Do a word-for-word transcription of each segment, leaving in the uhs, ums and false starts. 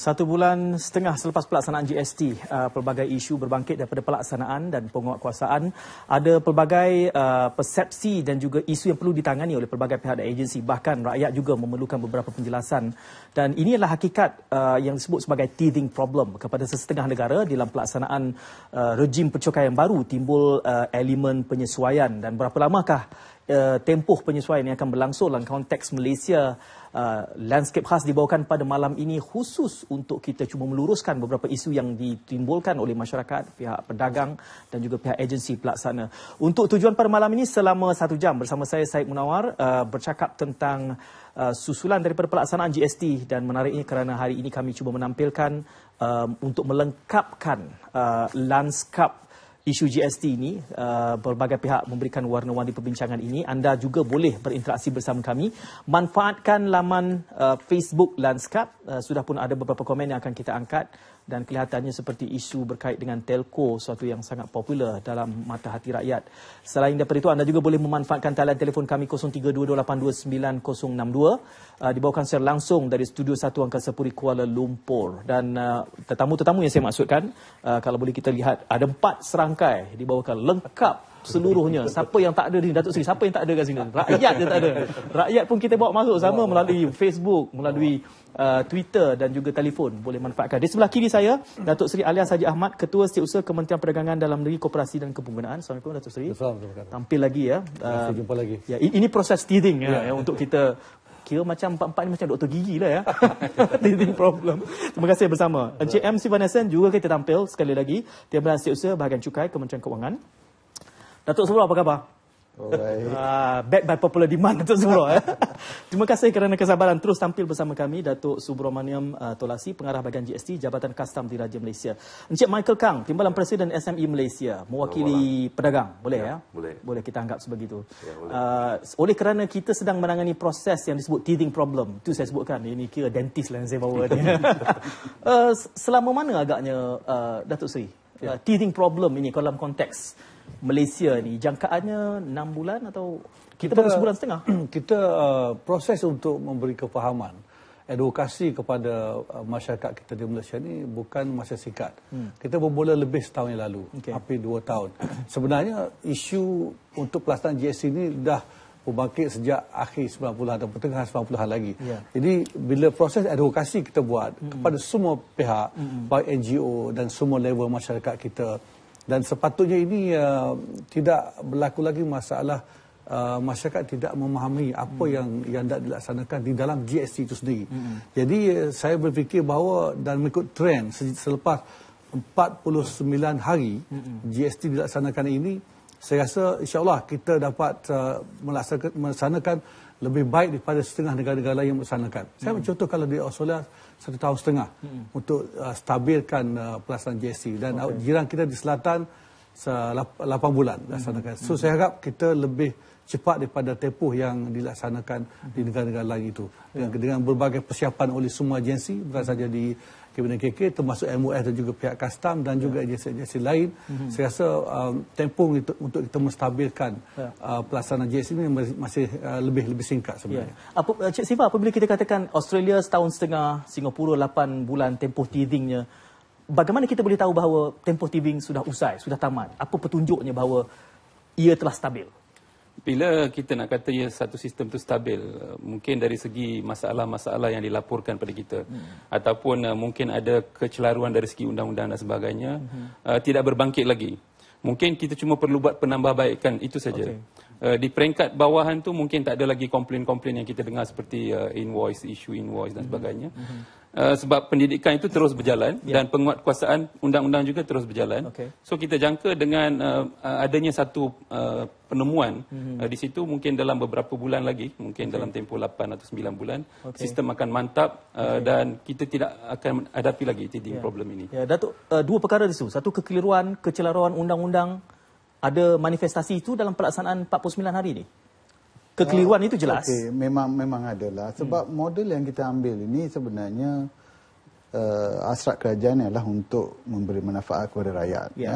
Satu bulan setengah selepas pelaksanaan G S T, uh, pelbagai isu berbangkit daripada pelaksanaan dan penguatkuasaan. Ada pelbagai uh, persepsi dan juga isu yang perlu ditangani oleh pelbagai pihak dan agensi. Bahkan rakyat juga memerlukan beberapa penjelasan. Dan ini adalah hakikat uh, yang disebut sebagai teething problem kepada sesetengah negara dalam pelaksanaan uh, rejim pencukaian baru. Timbul uh, elemen penyesuaian. Dan berapa lamakah uh, tempoh penyesuaian yang akan berlangsung dalam konteks Malaysia? Uh, landscape khas dibawakan pada malam ini khusus untuk kita cuba meluruskan beberapa isu yang ditimbulkan oleh masyarakat, pihak pedagang dan juga pihak agensi pelaksana. Untuk tujuan pada malam ini selama satu jam bersama saya Syed Munawar uh, bercakap tentang uh, susulan daripada pelaksanaan G S T, dan menariknya kerana hari ini kami cuba menampilkan uh, untuk melengkapkan uh, lanskap isu G S T ini. Uh, berbagai pihak memberikan warna-warni perbincangan ini. Anda juga boleh berinteraksi bersama kami. Manfaatkan laman uh, Facebook Lanskap. Uh, sudah pun ada beberapa komen yang akan kita angkat. Dan kelihatannya seperti isu berkait dengan telco, suatu yang sangat popular dalam mata hati rakyat. Selain daripada itu, anda juga boleh memanfaatkan talian telefon kami kosong tiga dua dua lapan dua sembilan kosong enam dua. Uh, dibawakan secara langsung dari Studio satu Angkasa Puri Kuala Lumpur. Dan uh, tetamu-tetamu yang saya maksudkan, uh, kalau boleh kita lihat, ada empat serangkai dibawakan lengkap seluruhnya. Siapa yang tak ada di Datuk Seri? Siapa yang tak ada kat sini? Rakyat je tak ada. Rakyat pun kita bawa masuk sama melalui Facebook, melalui uh, Twitter dan juga telefon. Boleh manfaatkan. Di sebelah kiri saya, Datuk Seri Alias Haji Ahmad, Ketua Setiausaha Kementerian Perdagangan Dalam Negeri, Koperasi dan Kepenggunaan. Assalamualaikum Datuk Seri. Assalamualaikum. Tampil lagi ya. Uh, jumpa lagi. Ya, ini proses teething ya, ya untuk kita. Kira macam empat-empat ni macam doktor gigi lah ya. Teething problem. Terima kasih bersama. Encik M. Sivanesan juga kita tampil sekali lagi. Timbalan Setiausaha Bahagian Cukai Kementerian Keuangan. Datuk Subro, apa khabar? Oh, baik. Uh, back by popular demand, Datuk Subro. Eh? Terima kasih kerana kesabaran terus tampil bersama kami. Datuk Subramaniam uh, Tolasi, Pengarah Bahagian G S T, Jabatan Kastam Diraja Malaysia. Encik Michael Kang, Timbalan Presiden S M E Malaysia, mewakili pedagang. Boleh ya? ya? Boleh. Boleh kita anggap sebegitu. Ya, uh, oleh kerana kita sedang menangani proses yang disebut teething problem. Itu saya sebutkan. Ini kira dentist lah yang saya bawa ni. uh, selama mana agaknya, uh, Datuk Seri, uh, ya. teething problem ini dalam konteks Malaysia ni, jangkaannya enam bulan atau kita, kita baru sebulan setengah? Kita uh, proses untuk memberi kefahaman, edukasi kepada uh, masyarakat kita di Malaysia ni bukan masa singkat. Hmm. Kita bermula lebih setahun yang lalu, okay. hampir dua tahun. Sebenarnya isu untuk pelaksanaan G S T ini dah berbangkit sejak akhir sembilan puluhan atau pertengahan sembilan puluhan lagi. Yeah. Jadi bila proses edukasi kita buat hmm. kepada semua pihak, hmm. baik N G O dan semua level masyarakat kita, dan sepatutnya ini uh, tidak berlaku lagi masalah uh, masyarakat tidak memahami apa hmm. yang yang tidak dilaksanakan di dalam G S T itu sendiri. Hmm. Jadi uh, saya berfikir bahawa dan mengikut trend selepas empat puluh sembilan hari hmm. G S T dilaksanakan ini, saya rasa insya-Allah kita dapat uh, melaksanakan, melaksanakan lebih baik daripada setengah negara-negara lain yang melaksanakan. Saya hmm. contoh kalau di Australia satu tahun setengah hmm. untuk uh, stabilkan uh, pelaksanaan G S T, dan okay. jiran kita di selatan lapan bulan dilaksanakan. Hmm. So hmm. saya harap kita lebih cepat daripada tempoh yang dilaksanakan hmm. di negara-negara lain itu. Dengan, yeah. dengan berbagai persiapan oleh semua agensi, bukan hmm. saja di Kabinet K K, termasuk M O F dan juga pihak kastam dan juga yeah. agensi-agensi lain. Mm-hmm. Saya rasa um, tempoh itu, untuk kita menstabilkan yeah. uh, pelaksanaan G S T ini masih uh, lebih lebih singkat sebenarnya. Yeah. Apa, Cik Siva, apabila kita katakan Australia setahun setengah, Singapura lapan bulan tempoh teethingnya, bagaimana kita boleh tahu bahawa tempoh teething sudah usai, sudah tamat? Apa petunjuknya bahawa ia telah stabil? Bila kita nak kata ya satu sistem itu stabil, mungkin dari segi masalah-masalah yang dilaporkan pada kita, hmm. ataupun uh, mungkin ada kecelaruan dari segi undang-undang dan sebagainya, hmm. uh, tidak berbangkit lagi. Mungkin kita cuma perlu buat penambahbaikan, itu saja. Okay. Uh, di peringkat bawahan tu mungkin tak ada lagi komplain-komplain yang kita dengar seperti uh, invoice, issue invoice dan hmm. sebagainya. Hmm. Uh, sebab pendidikan itu terus berjalan, yeah. dan penguatkuasaan undang-undang juga terus berjalan. Okay. So kita jangka dengan uh, adanya satu uh, penemuan mm-hmm. uh, di situ, mungkin dalam beberapa bulan lagi, mungkin okay. dalam tempoh lapan atau sembilan bulan, okay. sistem akan mantap uh, okay. dan kita tidak akan hadapi lagi teething yeah. problem ini. Ya, Datuk, uh, dua perkara di situ. Satu, kekeliruan, kecelaruan undang-undang. Ada manifestasi itu dalam pelaksanaan empat puluh sembilan hari ini? Kekeliruan uh, itu jelas. Okey, memang memang adalah sebab hmm. model yang kita ambil ini sebenarnya uh, hasrat kerajaan ialah untuk memberi manfaat kepada rakyat. Yeah. Ya.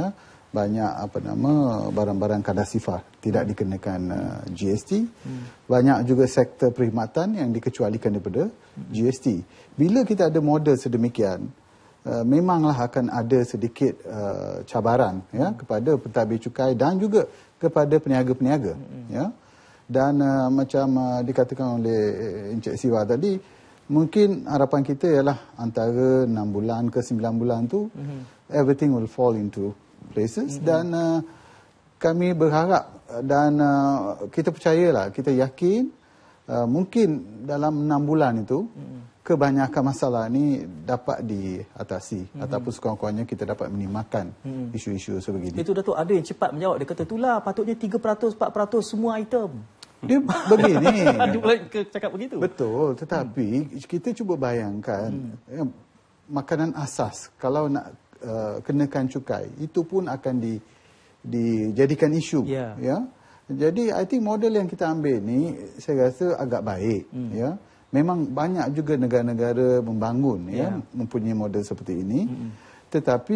banyak apa nama barang-barang kadar sifar tidak dikenakan uh, G S T. Hmm. Banyak juga sektor perkhidmatan yang dikecualikan daripada hmm. G S T. Bila kita ada model sedemikian, uh, memanglah akan ada sedikit uh, cabaran ya kepada pentadbir cukai dan juga kepada peniaga-peniaga hmm. ya. Dan uh, macam uh, dikatakan oleh Encik Siwa tadi, mungkin harapan kita ialah antara enam bulan ke sembilan bulan tu mm-hmm. everything will fall into places mm-hmm. dan uh, kami berharap dan uh, kita percayalah, kita yakin uh, mungkin dalam enam bulan itu mm-hmm. kebanyakan masalah ni dapat diatasi mm-hmm. ataupun sekurang-kurangnya kita dapat minimalkan mm-hmm. isu-isu sebegini. Itu Datuk, ada yang cepat menjawab, dia kata itulah patutnya tiga peratus empat peratus semua item. Dia begini. Dia cakap begitu. Betul, tetapi hmm. kita cuba bayangkan hmm. ya, makanan asas kalau nak uh, kenakan cukai itu pun akan di dijadikan isu yeah. ya. Jadi I think model yang kita ambil ni saya rasa agak baik hmm. ya. Memang banyak juga negara-negara membangun yeah. ya mempunyai model seperti ini. Hmm. Tetapi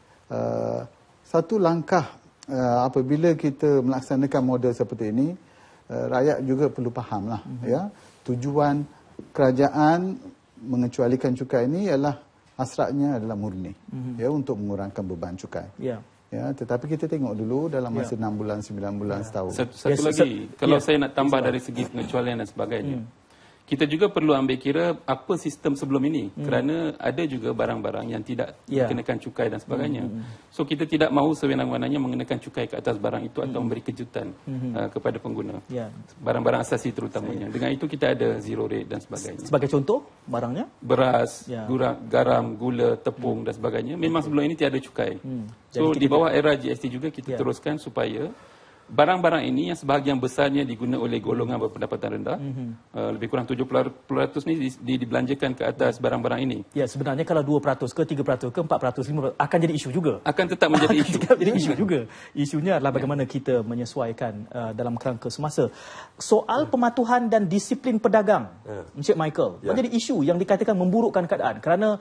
uh, satu langkah uh, apabila kita melaksanakan model seperti ini, Uh, rakyat juga perlu fahamlah mm-hmm. ya tujuan kerajaan mengecualikan cukai ini ialah hasratnya adalah murni mm-hmm. ya untuk mengurangkan beban cukai. Yeah. Ya, tetapi kita tengok dulu dalam masa enam yeah. bulan, sembilan bulan, yeah. setahun. Satu, satu yes, lagi, so, kalau yeah. saya nak tambah yes, dari segi pengecualian dan sebagainya. Mm. Kita juga perlu ambil kira apa sistem sebelum ini hmm. kerana ada juga barang-barang yang tidak yeah. dikenakan cukai dan sebagainya. Hmm. So kita tidak mahu sewenang-wenangnya mengenakan cukai ke atas barang itu hmm. atau memberi kejutan hmm. uh, kepada pengguna. Yeah. Barang-barang asasi terutamanya. Dengan itu kita ada zero rate dan sebagainya. Sebagai contoh barangnya? Beras, yeah. gura, garam, gula, tepung hmm. dan sebagainya. Memang okay. sebelum ini tiada cukai. Hmm. So di bawah era G S T juga kita yeah. teruskan supaya barang-barang ini yang sebahagian besarnya diguna oleh golongan berpendapatan rendah, mm-hmm. uh, lebih kurang tujuh puluh peratus ni di, di, dibelanjakan ke atas barang-barang ini. Ya, sebenarnya kalau dua peratus ke tiga peratus ke empat peratus, lima peratus akan jadi isu juga. Akan tetap menjadi isu. Tetap jadi isu juga. Isunya adalah bagaimana kita menyesuaikan uh, dalam kerangka semasa. Soal pematuhan dan disiplin pedagang, yeah. Encik Michael, yeah. menjadi isu yang dikatakan memburukkan keadaan kerana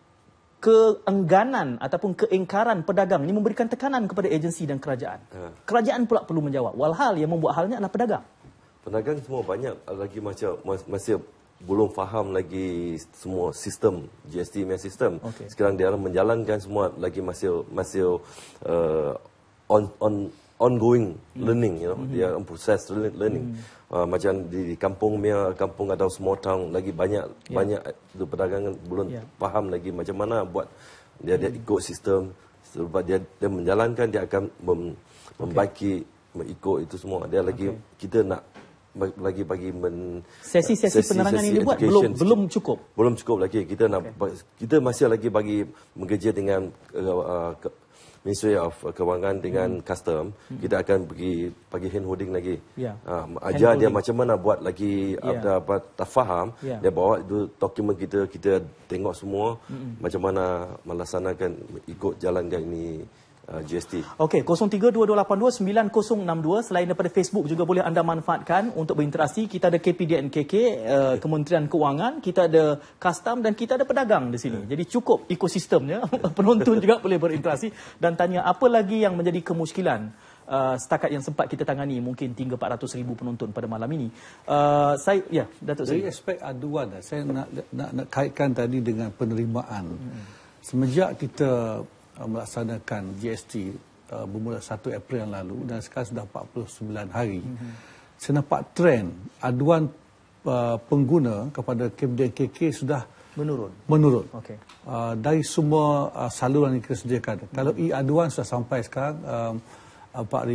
keengganan ataupun keingkaran pedagang ini memberikan tekanan kepada agensi dan kerajaan. Ha. Kerajaan pula perlu menjawab. Walhal yang membuat halnya adalah pedagang. Pedagang semua banyak lagi macam masih belum faham lagi semua sistem G S T punya sistem. Okay. Sekarang dia menjalankan semua lagi masih masih uh, on on ongoing hmm. learning, you know, hmm. dia proses learning. Hmm. Uh, macam di, di kampung punya kampung atau small town lagi banyak yeah. banyak pedagang belum yeah. faham lagi macam mana buat dia dia ikut sistem sebab dia dia menjalankan dia akan mem, membaiki okay. mengikut itu semua. Dia lagi okay. kita nak lagi bagi men sesi-sesi penerangan ini buat belum belum cukup. Belum cukup lagi. Kita nak okay. kita masih lagi bagi mengerja dengan uh, uh, Ministry of Kewangan dengan hmm. custom, hmm. kita akan pergi bagi hand holding lagi. Yeah. Uh, ajar dia macam mana buat lagi yeah. ada apa tak faham, yeah. dia bawa itu dokumen kita, kita tengok semua hmm. macam mana melaksanakan ikut jalankan ini uh, G S T. Okey, kosong tiga dua dua lapan dua sembilan kosong enam dua. Selain daripada Facebook juga boleh anda manfaatkan untuk berinteraksi. Kita ada K P D N K K, uh, Kementerian Kewangan, kita ada custom dan kita ada pedagang di sini. Jadi cukup ekosistemnya. Penonton juga boleh berinteraksi dan tanya apa lagi yang menjadi kemuskilan uh, setakat yang sempat kita tangani, mungkin hingga empat ratus ribu penonton pada malam ini. Uh, saya ya, Datuk Dari aspek aduan, saya nak, nak, nak kaitkan tadi dengan penerimaan. Hmm. Semenjak kita melaksanakan G S T uh, bermula satu April yang lalu dan sekarang sudah empat puluh sembilan hari. Mm-hmm. Saya nampak trend aduan uh, pengguna kepada K P D N K K sudah menurun. Menurun. Okay. Uh, dari semua uh, saluran yang kita sediakan. Mm-hmm. Kalau e-aduan sudah sampai sekarang um, empat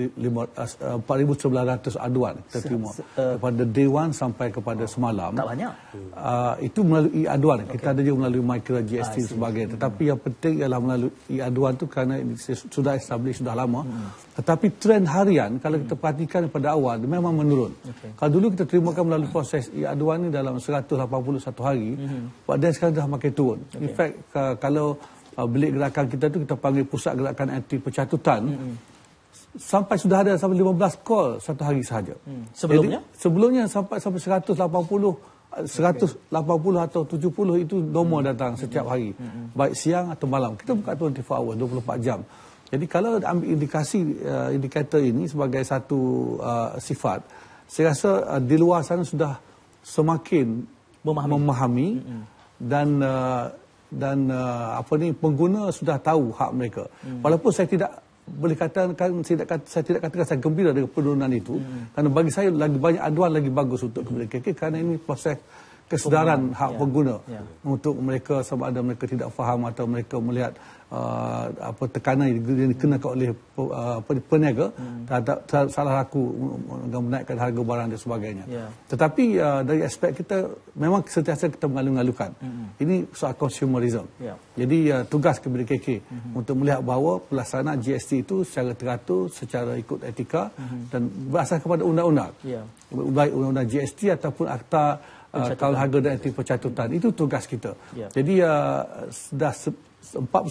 ribu sembilan ratus aduan kita terima uh, kepada day one sampai kepada semalam. Tak banyak. Uh, itu melalui e-aduan. Okay. Kita ada juga melalui micro G S T dan sebagainya. Tetapi yang penting ialah melalui e-aduan tu kerana ini sudah establish sudah lama. Hmm. Tetapi trend harian kalau kita perhatikan pada awal memang menurun. Okay. Kalau dulu kita terimakan melalui proses e-aduan ni dalam seratus lapan puluh satu hari, hmm. dan sekarang dah makin turun. Okay. In fact uh, kalau uh, bilik gerakan kita tu kita panggil pusat gerakan anti pencatutan. Hmm. Sampai sudah ada sampai lima belas call satu hari sahaja. Hmm. Sebelumnya? Jadi, sebelumnya sampai sampai seratus lapan puluh seratus lapan puluh atau tujuh puluh itu normal hmm. datang setiap hari. Hmm. Baik siang atau malam. Kita buka dua puluh empat hours, dua puluh empat jam. Jadi kalau ambil indikasi uh, indikator ini sebagai satu uh, sifat, saya rasa uh, di luar sana sudah semakin memahami, memahami mm-hmm. dan uh, dan uh, apa ni pengguna sudah tahu hak mereka. Mm. Walaupun saya tidak boleh katakan saya tidak, saya tidak katakan saya gembira dengan penurunan itu, mm. kerana bagi saya lagi banyak aduan lagi bagus untuk kepada K K kerana ini proses kesedaran hak yeah. pengguna yeah. untuk mereka sama ada mereka tidak faham atau mereka melihat uh, apa tekanan yang dikenakan oleh uh, peniaga hmm. terhadap salah laku menaikkan harga barang dan sebagainya. Yeah. Tetapi uh, dari aspek kita memang sentiasa kita mengalu-alukan. Hmm. Ini soal consumerism. Yeah. Jadi uh, tugas kepada K K hmm. untuk melihat bahawa pelaksanaan G S T itu secara teratur, secara ikut etika hmm. dan berasaskan kepada undang-undang. Yeah. Baik undang-undang G S T ataupun akta Uh, kalau harga dan aktif pencatutan, itu tugas kita. Yeah. Jadi uh, sudah empat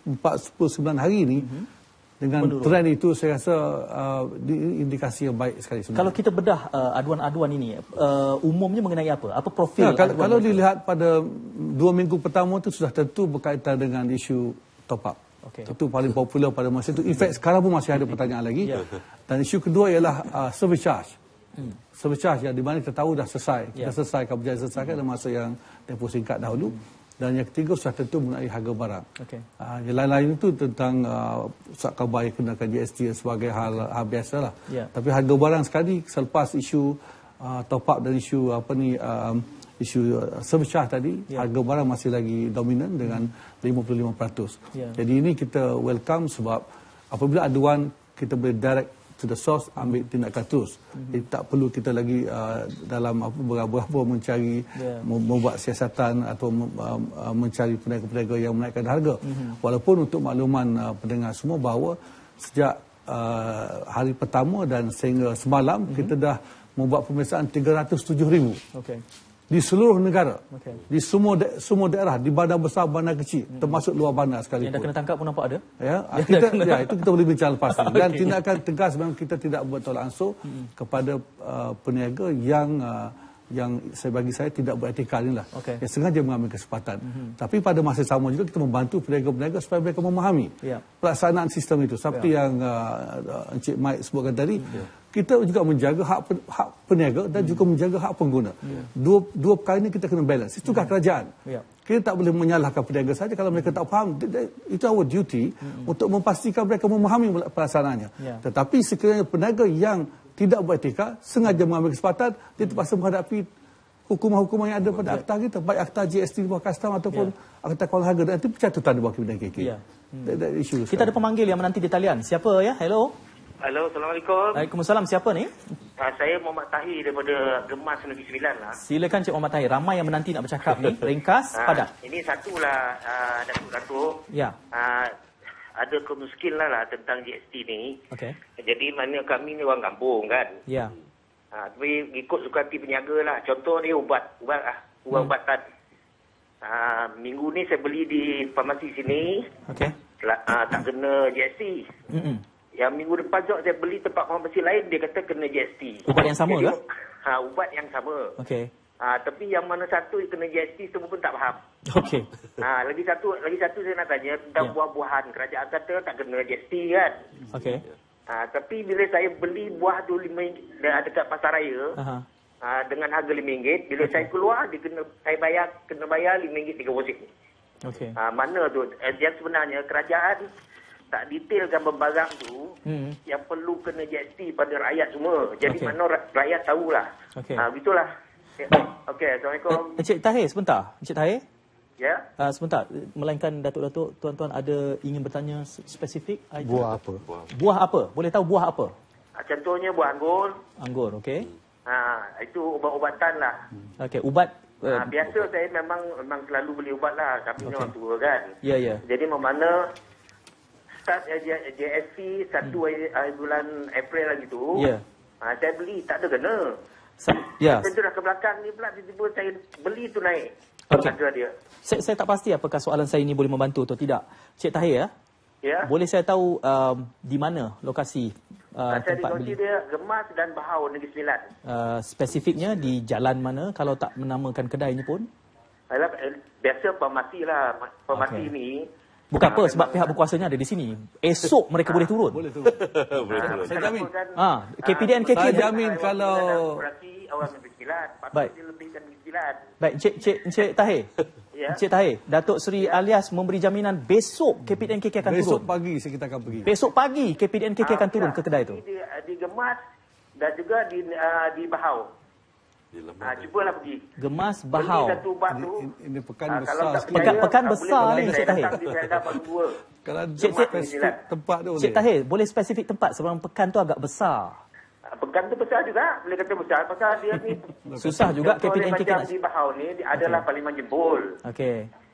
puluh sembilan hari ini mm-hmm. dengan menurun. Trend itu saya rasa uh, indikasi yang baik sekali sebenarnya. Kalau kita bedah uh, aduan-aduan ini, uh, umumnya mengenai apa? Apa profil? Ya, kalau kalau dilihat pada dua minggu pertama itu sudah tentu berkaitan dengan isu top up. Okay. Itu paling popular pada masa itu. In fact, sekarang pun masih ada pertanyaan lagi. Yeah. Dan isu kedua ialah uh, service charge. Hmm. Service charge yang di mana kita tahu dah selesai. Kita yeah. selesaikan, berjaya selesaikan dalam masa yang tempoh singkat dahulu. Hmm. Dan yang ketiga sudah tentu mengenai harga barang. Okay. Uh, yang lain-lain itu tentang uh, sat khabar yang kenakan G S T sebagai hal, hal biasa lah. Yeah. Tapi harga barang sekali selepas isu uh, top up dan isu apa ni uh, isu uh, service charge tadi, yeah. harga barang masih lagi dominan dengan hmm. lima puluh lima peratus. Yeah. Jadi ini kita welcome sebab apabila aduan kita boleh direct to the source, ambil tindakan terus. Mm-hmm. Jadi tak perlu kita lagi uh, dalam apa berapa-berapa mencari yeah. membuat siasatan atau uh, mencari peniaga-peniaga yang menaikkan harga. Mm-hmm. Walaupun untuk makluman uh, pendengar semua bahawa sejak uh, hari pertama dan sehingga semalam mm-hmm. kita dah membuat pemeriksaan tiga ratus tujuh ribu. Okay. Di seluruh negara, okay. di semua da- semua daerah, di bandar besar, bandar kecil, hmm. termasuk luar bandar sekalipun. Yang dah kena tangkap pun nampak ada? Ya, kita, ya itu kita boleh bincang lepas ni. Dan okay. tindakan tegas memang kita tidak bertolak ansur hmm. kepada uh, peniaga yang uh, yang saya bagi saya tidak beretika inilah. Okay. Yang sengaja mengambil kesempatan. Hmm. Tapi pada masa sama juga kita membantu peniaga-peniaga supaya mereka memahami yeah. pelaksanaan sistem itu. Seperti yeah. yang uh, Encik Mike sebutkan tadi. Yeah. Kita juga menjaga hak hak peniaga dan hmm. juga menjaga hak pengguna. Yeah. Dua dua perkara ini kita kena balance. Itu tugas hmm. kerajaan. Yeah. Kita tak boleh menyalahkan peniaga saja kalau mereka tak faham. Itu our duty hmm. untuk memastikan mereka memahami pelaksanaannya. Yeah. Tetapi sekiranya peniaga yang tidak beretika sengaja mengambil kesempatan, dia terpaksa menghadapi hukuman-hukuman yang ada pada akta kita, baik akta G S T di bawah custom ataupun yeah. akta kawalan harga dan itu pencatutan di bawah Kementerian K K. Yeah. Hmm. That, that issue kita sekarang. Ada pemanggil yang menanti di talian. Siapa ya? Hello. Halo, Assalamualaikum. Waalaikumsalam. Siapa ni? Uh, saya Muhammad Tahir daripada Gemas Negeri Sembilan lah. Silakan Cik Muhammad Tahir. Ramai yang menanti nak bercakap ni. Ringkas, uh, padat. Ini satulah uh, Datuk-Datuk. Ya. Uh, ada kemiskinan lah tentang G S T ni. Okey. Jadi mana kami ni orang kampung kan. Ya. Uh, tapi ikut suka hati peniaga lah. Contoh ni ubat, ubat ah, ubat hmm. ubatan. Uh, minggu ni saya beli di farmasi sini. Okey. Uh, tak kena G S T. Hmm. Yang minggu depan tu saya beli tempat farmasi lain, dia kata kena G S T. Ubat yang sama ke? Ha, ubat yang sama. Okey. Ha, tapi yang mana satu kena G S T, semua pun tak faham. Okey. Ha, lagi satu lagi satu saya nak tanya tentang yeah. buah-buahan. Kerajaan kata tak kena G S T kan? Okey. Ha, tapi bila saya beli buah tu lima ringgit dekat pasar raya, uh-huh. ha, dengan harga lima ringgit, bila okay. saya keluar, dia kena saya bayar kena bayar lima ringgit tiga sen. Okey. Ha, mana tu? Eh, yang sebenarnya kerajaan tak detailkan barang tu hmm. yang perlu kena G S T pada rakyat semua. Jadi okay. mana rakyat tahulah. Okey. Ha, begitulah. Okey, Assalamualaikum. Encik Tahir, sebentar. Encik Tahir? Ya. Uh, sebentar. Melainkan Datuk-Datuk, tuan-tuan ada ingin bertanya spesifik? Buah apa? Buah. buah apa? Boleh tahu buah apa? Ha, contohnya buah anggur. Anggur, okey. Ha, itu ubat-ubatan lah. Okey, ubat. Uh, ha, biasa saya memang memang selalu beli ubat lah. Kami okay. orang tua kan. Ya, yeah, ya. Yeah. Jadi mana start G S T satu hmm. bulan April lagi tu, yeah. ha, saya beli, tak ada kena. Ya. Saya dah ke belakang ni pula, tiba-tiba saya beli tu naik. Okay. Harga dia. Saya, saya tak pasti apakah soalan saya ini boleh membantu atau tidak. Cik Tahir ya? Ya. Boleh saya tahu um, di mana lokasi uh, nah, tempat beli? Saya di dia Gemas dan Bahau, Negeri Sembilan. Uh, spesifiknya di jalan mana kalau tak menamakan kedai ini pun? Biasa farmasi lah. Farmasi okay. ni Bukan apa, sebab pihak berkuasanya ada di sini. Esok mereka boleh turun. Boleh turun. Boleh turun. Saya jamin. Ah, K P D N K K. Saya jamin kalau orang berkilat, patut Baik. dia lebihkan kilat. Baik, Encik Encik Encik Tahir. Ya. Encik Tahir, Datuk Seri Alias memberi jaminan besok K P D N K K akan besok turun. pagi kita akan pergi. Besok pagi K P D N K K akan turun ke kedai tu. Di, di Gemas dan juga di uh, di Bahau. Ah, cubalah pergi. Gemas, Beli Bahau. satu ubat tu. Ini, ini pekan Ah, besar kalau tak sikit. Pekan- percaya, pekan tak besar boleh ni, saya Encik Tahir. datang di Perak Baru dua. Kalau Cik- cik- spesifik tempat tu Encik boleh. Tahir, boleh spesifik tempat sebab pekan tu agak besar. Ah, Pekan tu besar juga, boleh kata besar. Pasal dia ni Susah juga K P D N K K macam nak. di Bahau ni dia adalah Parlimen Jempol. Okey.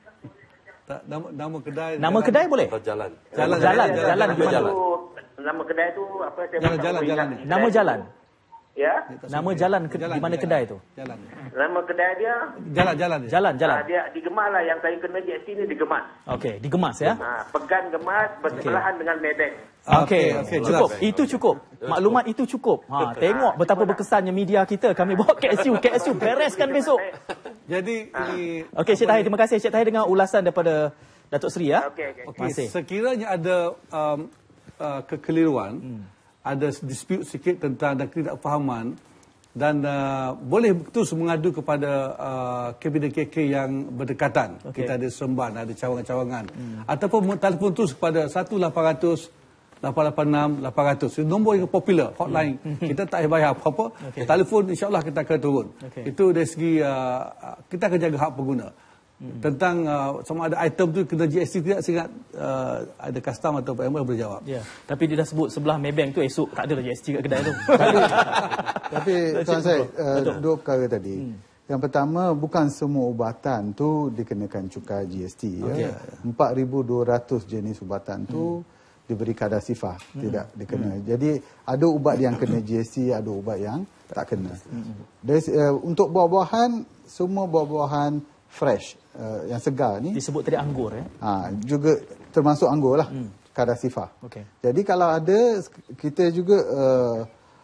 Tak, nama, nama kedai. Nama kedai boleh? Atau jalan. Jalan, Jalan, jalan, jalan Nama di mana? jalan. tu- Nama kedai tu apa saya Jalan, tak jalan, tahu jalan ingat ni. kedai Nama tu. jalan. Ya. Nama jalan ke, di mana kedai tu? Jalan. Nama kedai dia Jalan, jalan. dia. Jalan, jalan. ah, dia di Gemas lah, yang saya kena G S T ni di Gemas. Okey, di Gemas ya. Ah, Pekan Gemas bersebelahan dengan Maybank. Okey, okey, cukup. jelas. Itu cukup. Maklumat itu cukup. Ha, tengok betapa berkesannya media kita. Kami bawa K S U, K S U bereskan besok. Jadi ini Okey, Encik Tahir, terima kasih Encik Tahir dengan ulasan daripada Datuk Seri ya. Okey, okey. okey, Masih. sekiranya ada um, uh, kekeliruan, Hmm. ada dispute sikit tentang dan ketidakfahaman dan uh, boleh terus mengadu kepada uh, K P D K K yang berdekatan. Okey. Kita ada Seremban, ada cawangan-cawangan. Hmm. Ataupun telefon terus kepada satu lapan kosong kosong lapan lapan enam lapan kosong kosong. Itu nombor yang popular, hotline. Kita tak payah bayar apa-apa. Okey. Telefon insya-Allah kita akan turun. Okey. Itu dari segi uh, kita akan jaga hak pengguna. Hmm. Tentang uh, sama ada item tu kena G S T tidak, saya ingat uh, ada custom atau P M boleh jawab. Ya, tapi dia dah sebut sebelah Maybank tu esok tak ada G S T kat kedai tu. Tapi Tuan Syed, uh, dua perkara tadi. Hmm. Yang pertama, bukan semua ubatan tu dikenakan cukai G S T. Okey. Ya. empat ribu dua ratus jenis ubatan tu hmm. diberi kadar sifar, hmm. tidak dikena. Hmm. Jadi ada ubat yang kena G S T, ada ubat yang tak kena. Hmm. Dari, uh, untuk buah-buahan, semua buah-buahan fresh, uh, yang segar ni Disebut tadi anggur ya. ha, juga termasuk anggur lah, hmm. kadar sifar. Okey. Jadi kalau ada, kita juga uh,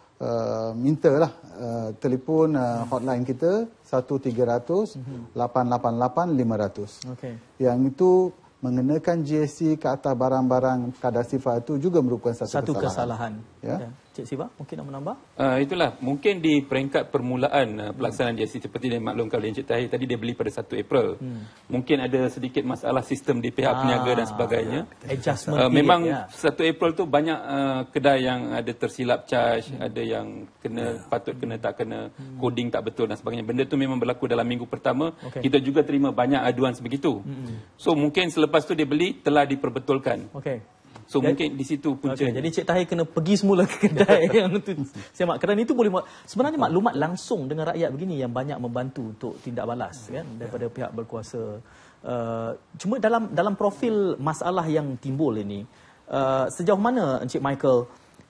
uh, mintalah uh, telefon uh, hotline kita satu tiga kosong kosong lapan lapan lapan lima kosong kosong. Okey. Yang itu mengenakan G S T ke atas barang-barang kadar sifar itu juga merupakan satu, Satu kesalahan. kesalahan. Ya. Ya. Cik Siva, mungkin nak menambah? Uh, itulah, mungkin di peringkat permulaan uh, pelaksanaan G S T seperti yang maklumkan oleh Encik Tahir tadi, dia beli pada satu April. Hmm. Mungkin ada sedikit masalah sistem di pihak Ah, peniaga dan sebagainya. Adjustment Uh, period, memang ya. satu April tu banyak uh, kedai yang ada tersilap charge, hmm. ada yang kena yeah. patut kena tak kena, hmm. coding tak betul dan sebagainya. Benda tu memang berlaku dalam minggu pertama. Okay. Kita juga terima banyak aduan sebegitu. Hmm. So mungkin selepas tu dia beli telah diperbetulkan. Okey. So Dan- mungkin di situ punca. Okay, jadi Cik Tahir kena pergi semula ke kedai yang tu. Semak, kerana itu boleh sebenarnya maklumat langsung dengan rakyat begini yang banyak membantu untuk tindak balas kan daripada pihak berkuasa. Uh, cuma dalam dalam profil masalah yang timbul ini, uh, sejauh mana Encik Michael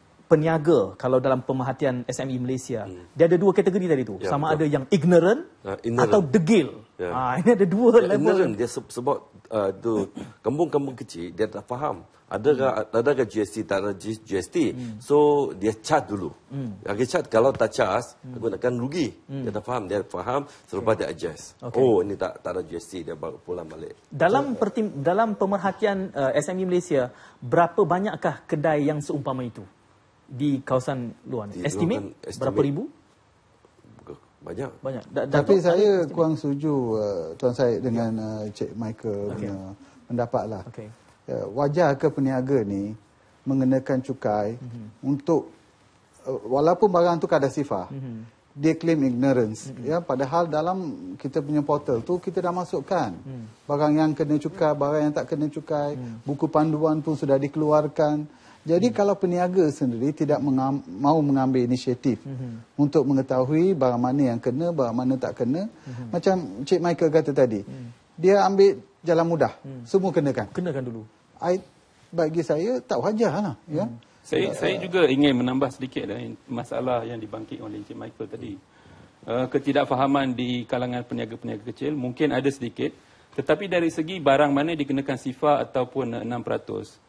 peniaga kalau dalam pemerhatian S M E Malaysia, hmm. dia ada dua kategori tadi tu. Ya, sama betul. ada yang ignorant, Ah, ignorant. atau degil. Ya. Ah, ini ada dua Dia level. ignorant, dia se- sebab uh, tu kampung-kampung kecil dia tak faham adakah hmm. adakah G S T, tak ada G S T. Hmm. So dia charge dulu. Hmm. Dia charge, kalau tak charge hmm. aku akan rugi. Hmm. Dia tak faham, dia faham selepas okay. dia adjust. Okay. Oh ini tak tak ada G S T, dia baru pulang balik. Dalam pertim- dalam pemerhatian uh, S M E Malaysia, berapa banyakkah kedai yang seumpama itu di kawasan luar ni? Di Estimate, luar kan, berapa estimate. ribu? Banyak. Banyak. Da- Tapi Datuk, saya ada- kurang setuju uh, Tuan Syed dengan uh, Cik Michael Okey. punya pendapat lah. Okey. Uh, wajar ke peniaga ni mengenakan cukai mm-hmm. untuk uh, walaupun barang tu kadar sifar, mm-hmm. dia claim ignorance. Mm-hmm. Ya, padahal dalam kita punya portal tu kita dah masukkan mm. barang yang kena cukai, barang yang tak kena cukai, mm. buku panduan pun sudah dikeluarkan. Jadi hmm. kalau peniaga sendiri tidak mengam, mau mengambil inisiatif hmm. untuk mengetahui barang mana yang kena, barang mana tak kena. Hmm. Macam Cik Michael kata tadi, hmm. dia ambil jalan mudah. Hmm. Semua kenakan. Kenakan dulu. I, bagi saya tak wajar lah. Hmm. Ya? Saya, saya juga ingin menambah sedikit dari masalah yang dibangkit oleh Encik Michael tadi. Uh, ketidakfahaman di kalangan peniaga-peniaga kecil mungkin ada sedikit. Tetapi dari segi barang mana dikenakan sifar ataupun enam peratus,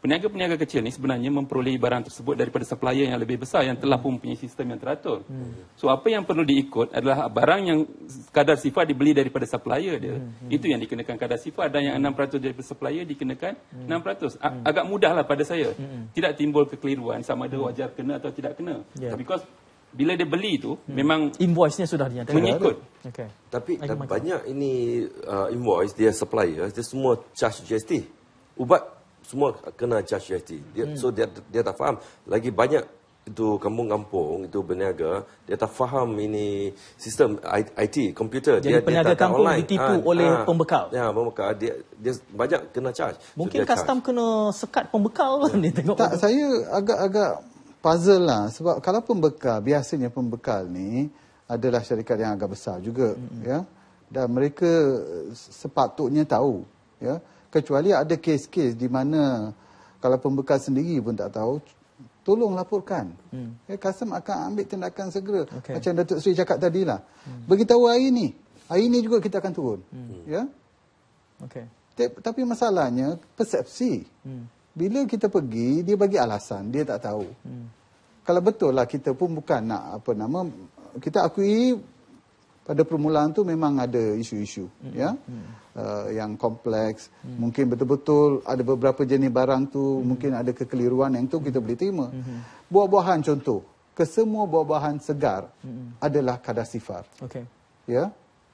peniaga-peniaga kecil ni sebenarnya memperolehi barang tersebut daripada supplier yang lebih besar yang telah pun mempunyai sistem yang teratur. Hmm. So apa yang perlu diikut adalah barang yang kadar sifar dibeli daripada supplier dia. Hmm. Itu yang dikenakan kadar sifar, dan yang enam peratus daripada supplier dikenakan hmm. enam peratus. Hmm. Agak mudahlah pada saya. Hmm. Tidak timbul kekeliruan sama ada wajar kena atau tidak kena. Yeah. Because bila dia beli tu hmm. memang invoice-nya sudah dinyatakan mengikut. Okay. Tapi banyak ini uh, invoice dia supplier, dia semua charge G S T. Ubat semua kena charge G S T. Dia, hmm. So dia dia tak faham. Lagi banyak itu kampung-kampung itu berniaga, dia tak faham ini sistem I T, komputer. Jadi dia, peniaga dia kampung online. ditipu ha, oleh ha, pembekal. Ya, pembekal dia dia banyak kena charge. Mungkin so, custom charge. Kena sekat pembekal kan ni tengok. Tak, saya agak-agak puzzle lah, sebab kalau pembekal, biasanya pembekal ni adalah syarikat yang agak besar juga, mm-hmm. ya, dan mereka sepatutnya tahu, ya, kecuali ada kes-kes di mana kalau pembekal sendiri pun tak tahu, tolong laporkan, mm. ya, custom akan ambil tindakan segera. Okay. Macam Datuk Seri cakap tadi lah, mm. beritahu hari ni, hari ni juga kita akan turun, mm. ya. Okay. Tapi masalahnya persepsi. Mm. Bila kita pergi, dia bagi alasan, dia tak tahu. Hmm. Kalau betul lah kita pun bukan nak apa nama, kita akui pada permulaan tu memang ada isu-isu, hmm. ya, hmm. Uh, yang kompleks. Hmm. Mungkin betul-betul ada beberapa jenis barang tu, hmm. mungkin ada kekeliruan yang tu kita boleh terima. Hmm. Buah-buahan contoh, kesemua buah-buahan segar hmm. adalah kadar sifar. Okay. Ya,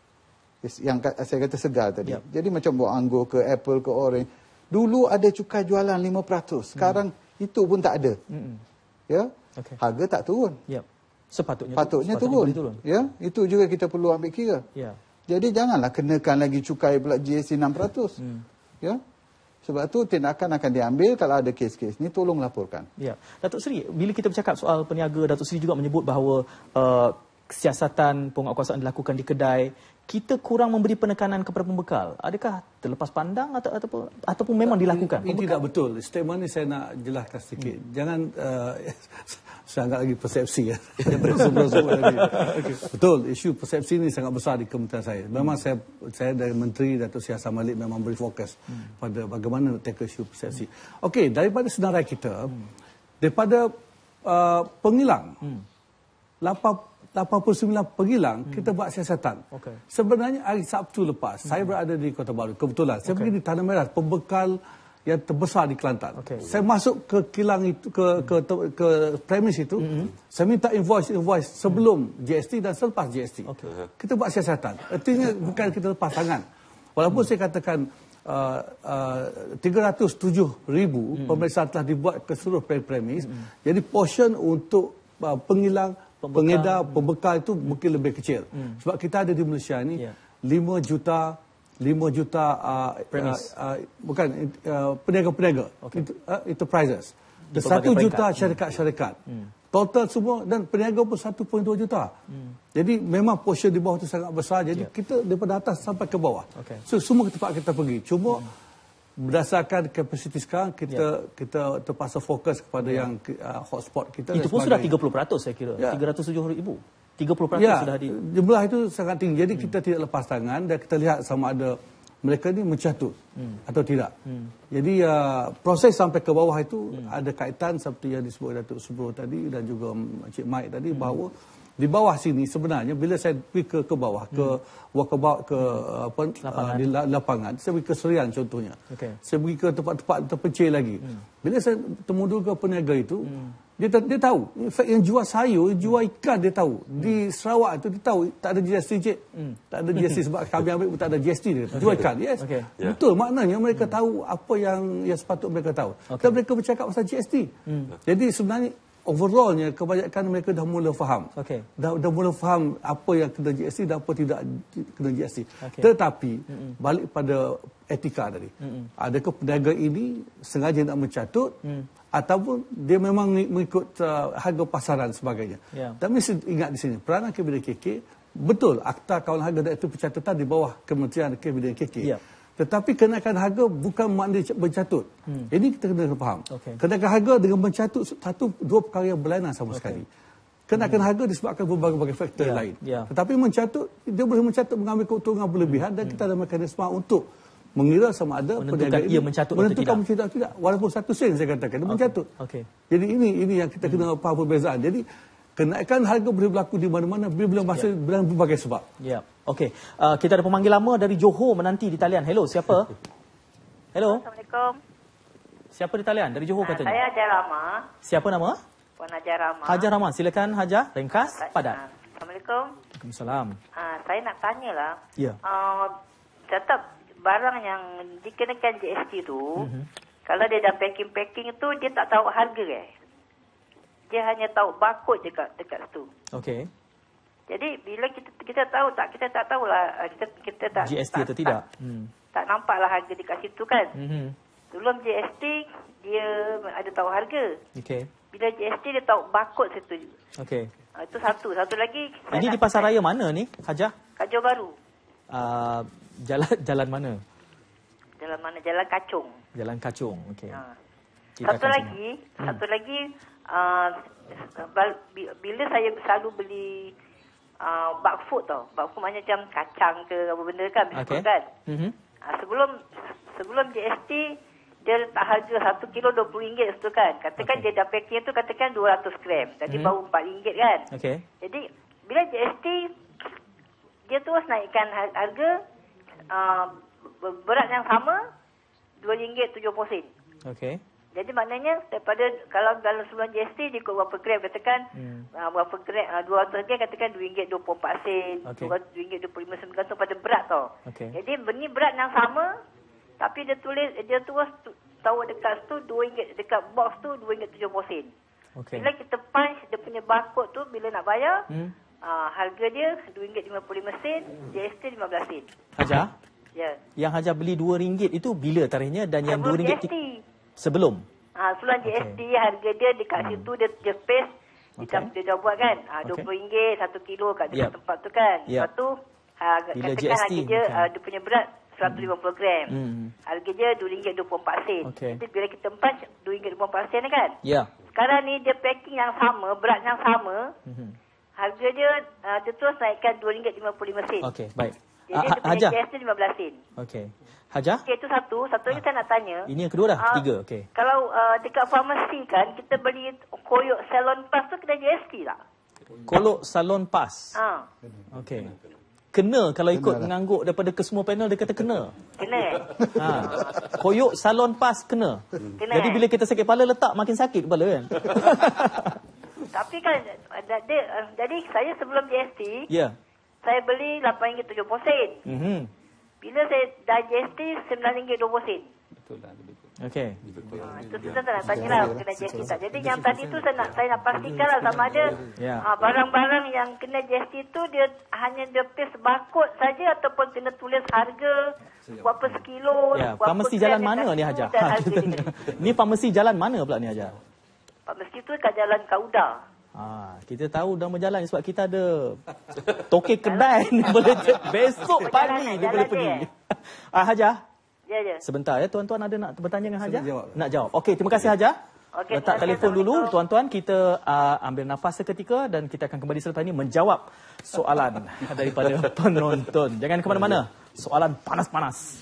yang saya kata segar tadi. Yep. Jadi macam buah anggur ke apple ke orange. Dulu ada cukai jualan lima peratus. Sekarang hmm. itu pun tak ada. Hmm. Ya. Okay. Harga tak turun. Yep. Sepatutnya, Patutnya sepatutnya turun. turun. Ya. Itu juga kita perlu ambil kira. Yeah. Jadi janganlah kenakan lagi cukai pula G S T enam peratus. Hmm. Ya. Sebab tu tindakan akan diambil kalau ada kes-kes ni, tolong laporkan. Ya. Datuk Seri, bila kita bercakap soal peniaga, Datuk Seri juga menyebut bahawa uh, siasatan penguatkuasaan dilakukan di kedai, kita kurang memberi penekanan kepada pembekal. Adakah terlepas pandang atau ataupun ataupun memang dilakukan? Ini tidak betul. Statement ini saya nak jelaskan sedikit. Hmm. Jangan uh, saya anggap lagi persepsi ya. Okay. Betul, isu persepsi ini sangat besar di kementerian saya. Memang hmm. saya saya dari Menteri Datuk Seri Hassan Malik memang beri fokus hmm. pada bagaimana tackle isu persepsi. Hmm. Okey, daripada senarai kita, hmm. daripada uh, pengilang, hmm. lapan puluh sembilan pengilang, hmm. kita buat siasatan. Okay. Sebenarnya hari Sabtu lepas, hmm. saya berada di Kota Baru. Kebetulan, saya okay. pergi di Tanah Merah, pembekal yang terbesar di Kelantan. Okay. Saya masuk ke kilang itu, ke ke, ke, ke premis itu, hmm. saya minta invoice-invoice sebelum hmm. G S T dan selepas G S T. Okay. Kita buat siasatan. Artinya bukan kita lepas tangan. Walaupun hmm. saya katakan uh, uh, tiga ratus tujuh ribu hmm. pemeriksaan telah dibuat ke seluruh premis, hmm. jadi portion untuk uh, pengilang, pembekal, pengedar, pembekal itu hmm. mungkin lebih kecil. Hmm. Sebab kita ada di Malaysia ini yeah. lima juta lima juta uh, uh, uh, bukan uh, peniaga-peniaga, okay. uh, enterprises. Dan satu juta syarikat-syarikat. Hmm. Total semua, dan peniaga pun satu perpuluhan dua juta. Hmm. Jadi memang portion di bawah itu sangat besar. Jadi yeah. kita daripada atas sampai ke bawah. Okay. So semua tempat kita pergi. Cuma hmm. berdasarkan kapasiti sekarang, kita yeah. kita terpaksa fokus kepada yeah. yang uh, hotspot kita. Itu pun sudah tiga puluh peratus saya kira. Yeah. tiga ratus tujuh ribu. tiga puluh peratus ya, sudah di... jumlah itu sangat tinggi. Jadi hmm. kita tidak lepas tangan dan kita lihat sama ada mereka ni mencatut hmm. atau tidak. Hmm. Jadi uh, proses sampai ke bawah itu hmm. ada kaitan seperti yang disebut Datuk Subro tadi dan juga Encik Mike tadi, hmm. bahawa di bawah sini sebenarnya bila saya pergi ke ke bawah hmm. ke walkabout ke hmm. apa lapangan. Uh, di lapangan, saya pergi ke Serian contohnya. Okay. Saya pergi ke tempat-tempat terpencil lagi. Hmm. Bila saya temu dulu ke peniaga itu, hmm. Dia, dia tahu. In fact, yang jual sayur, jual ikan dia tahu. Hmm. Di Sarawak tu dia tahu tak ada G S T, Cik. Hmm. Tak ada G S T sebab kami ambil pun tak ada G S T dia. Okay. Jual ikan, yes. Okay. Yeah. Betul, maknanya mereka hmm. tahu apa yang yang sepatut mereka tahu. Okay. Dan mereka bercakap pasal G S T. Hmm. Jadi sebenarnya overallnya kebanyakan mereka dah mula faham. Okay. Dah, dah mula faham apa yang kena G S T dan apa tidak kena G S T. Okay. Tetapi hmm. balik pada etika tadi. Hmm. Adakah peniaga ini sengaja nak mencatut hmm. ataupun dia memang mengikut uh, harga pasaran sebagainya. Yeah. Dan mesti ingat di sini, peranan K B D K K, betul Akta Kawalan Harga dan itu pencatutan di bawah Kementerian K B D K K. Yeah. Tetapi kenaikan harga bukan maknanya mencatut. Hmm. Ini kita kena faham. Okay. Kenaikan harga dengan mencatut satu dua perkara yang berlainan sama okay. sekali. Kenaikan hmm. harga disebabkan berbagai-bagai faktor yeah. lain. Yeah. Tetapi mencatut, dia boleh mencatut mengambil keuntungan berlebihan hmm. dan kita ada mekanisme untuk mengira sama ada menentukan ia mencatut atau menentukan mencatut atau tidak. Walaupun satu sen saya katakan dia okay. mencatut. Okay. Jadi ini ini yang kita kena faham perbezaan. Jadi kenaikan harga boleh berlaku di mana-mana bila masa yeah. dengan berbagai sebab. Ya. Yeah. Okey. Uh, kita ada pemanggil lama dari Johor menanti di talian. Hello, siapa? Hello. Assalamualaikum. Siapa di talian? Dari Johor katanya. Saya Hajar Rama. Siapa nama? Puan Hajar Rama. Hajar Rama, silakan Hajar, ringkas, padat. Assalamualaikum. Waalaikumsalam. Uh, saya nak tanyalah. Ya. Uh, tetap barang yang dikenakan G S T tu, mm-hmm. kalau dia dah packing-packing tu, dia tak tahu harga eh. Dia hanya tahu barcode dekat dekat situ. Okey. Jadi bila kita kita tahu tak, kita tak tahulah kita kita tak G S T tak, atau tidak. Tak, hmm. tak nampaklah harga dekat situ kan. Mm-hmm. Sebelum G S T dia ada tahu harga. Okey. Bila G S T dia tahu barcode situ. Okey. Uh, itu satu. Satu lagi. Ini di Pasaraya mana ni, Hajar? Kajau Baru. Uh, jalan jalan mana? Jalan mana? Jalan Kacung. Jalan Kacung. Okey. Ha. Satu lagi, hmm. satu lagi uh, bila saya selalu beli uh, bug food tau. Bug food maknanya macam kacang ke apa benda kan, biskut okay. kan. Mm-hmm. Uh, sebelum sebelum G S T dia letak harga satu kilo dua puluh ringgit tu kan. Katakan okay. dia dah packing tu katakan dua ratus gram. Jadi mm-hmm. baru empat ringgit kan. Okey. Jadi bila G S T dia terus naikkan harga uh, berat yang sama dua ringgit tujuh puluh sen. Okey. Jadi maknanya daripada kalau dalam sebelum G S T dia ikut berapa gram katakan hmm. uh, berapa gram uh, dua ratus gram katakan dua ringgit dua puluh empat sen, okay. dua ringgit dua puluh lima sen bergantung pada berat tau. Okay. Jadi benih berat yang sama tapi dia tulis dia terus tahu dekat tu dua ringgit dekat box tu dua ringgit tujuh puluh sen. Okay. Bila kita punch dia punya barcode tu bila nak bayar hmm. uh, harga dia dua ringgit lima puluh lima sen, G S T lima belas sen. Hajar? Ya. Yang Hajar beli dua ringgit itu bila tarikhnya dan yang dua ringgit G S T. Sebelum? Ha, sebelum okay. G S T harga dia dekat hmm. situ dia, dia paste okay. dia, dia dah buat kan ha, dua puluh ringgit satu kilo kat dekat yep. tempat tu kan. Yep. Lepas tu ha, katakan G S T, harga dia okay. uh, dia punya berat seratus lima puluh gram. Hmm. Harga dia dua ringgit dua puluh empat sen. Okay. Jadi bila kita empat dua ringgit dua puluh empat sen kan? Ya. Yeah. Sekarang ni dia packing yang sama, berat yang sama. Hmm. Harga dia uh, dia terus naikkan dua ringgit lima puluh lima sen. Okey, baik. Jadi ha, dia punya G S T lima belas sen. Okey. Hajar? Okay, itu satu. Satu lagi ha. saya nak tanya. Ini yang kedua dah? Uh, Tiga, okey. Kalau uh, dekat farmasi kan, kita beli koyok salon pass tu kena G S T tak? Kolok salon pass? Ha. Okey. Kena kalau ikut mengangguk daripada kesemua panel, dia kata kena. Kena. Ha. Koyok salon pass kena. Kena. Jadi bila kita sakit kepala, letak makin sakit kepala kan? Tapi kan, jadi, jadi saya sebelum G S T, yeah. saya beli lapan ringgit tujuh puluh sen. Mm-hmm. Bila saya dah G S T, sembilan ringgit dua puluh sen. Betul lah. Okey. Ha, itu saya tak nak tanya lah kena G S T tak. Jadi yang tadi tu saya nak saya nak pastikan lah sama ada yeah. ha, barang-barang yang kena G S T tu dia hanya dia paste barcode saja ataupun kena tulis harga berapa sekilo. Ya, farmasi jalan mana ni Hajar? Ha, ni farmasi jalan mana pula ni Hajar? Farmasi tu kat Jalan Kauda. Ha, kita tahu nama jalan sebab kita ada tokek kedai ni boleh besok pagi dia boleh pergi. Ah Hajar. Ya ya. Sebentar ya tuan-tuan ada nak bertanya dengan Hajar? Jawab. Nak jawab. Okey, terima kasih Hajar. Okay, letak telefon dulu tuan-tuan, kita uh, ambil nafas seketika dan kita akan kembali selepas ini menjawab soalan daripada penonton. Jangan ke mana-mana. Soalan panas-panas.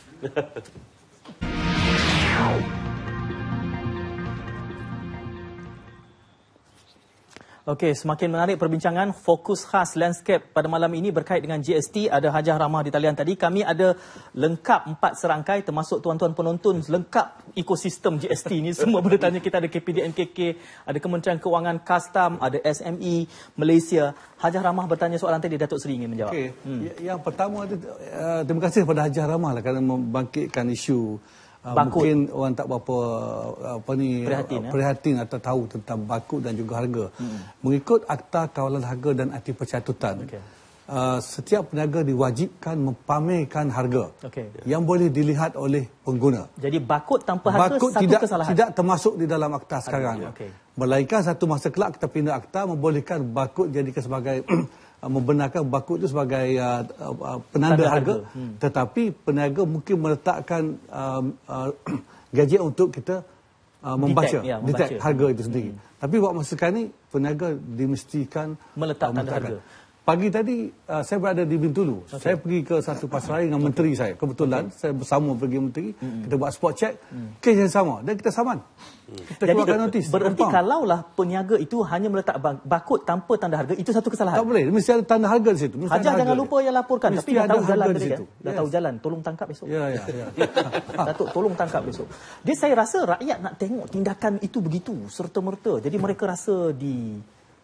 Okey, semakin menarik perbincangan. Fokus khas landscape pada malam ini berkait dengan G S T. Ada Hajar Rama di talian tadi. Kami ada lengkap empat serangkai termasuk tuan-tuan penonton lengkap ekosistem G S T ni. Semua boleh tanya. Kita ada K P D N K K, ada Kementerian Kewangan Kastam, ada S M E Malaysia. Hajar Rama bertanya soalan tadi, Datuk Seri ingin menjawab. Okey, hmm. yang pertama uh, terima kasih kepada Hajar Rama lah kerana membangkitkan isu Uh, mungkin orang tak berapa uh, apa ni prihatin, uh, prihatin ya? atau tahu tentang barcode dan juga harga. Hmm. Mengikut Akta Kawalan Harga dan Akta Pencatutan, okay. uh, setiap peniaga diwajibkan mempamerkan harga okay. yang boleh dilihat oleh pengguna. Jadi barcode tanpa harga barcode satu tidak, kesalahan. tidak termasuk di dalam akta sekarang. Okay. Melainkan satu masa kelak kita pindah akta membolehkan barcode jadikan sebagai membenarkan barcode itu sebagai uh, uh, penanda harga, harga. Hmm. Tetapi peniaga mungkin meletakkan uh, uh, gadget untuk kita uh, membaca, detect, ya, membaca detect harga itu sendiri. Hmm. Tapi buat masa sekarang ni peniaga dimestikan meletakkan uh, harga. Pagi tadi uh, saya berada di Bintulu. Okay. Saya pergi ke satu pasaraya dengan menteri saya. Kebetulan okay. saya bersama pergi menteri. Hmm. Kita buat spot check. Hmm. Kes yang sama. Dan kita saman. Hmm. Kita Jadi keluarkan notis. Berarti kalaulah peniaga itu hanya meletak barcode tanpa tanda harga, itu satu kesalahan. Tak boleh. Mesti ada tanda harga di situ. Mesti Hajar jangan lupa yang laporkan. Mesti tapi dah tahu jalan di situ. Dah yes. tahu jalan. Tolong tangkap besok. Ya, ya, ya. Datuk, tolong tangkap besok. Dia saya rasa rakyat nak tengok tindakan itu begitu serta-merta. Jadi mereka rasa di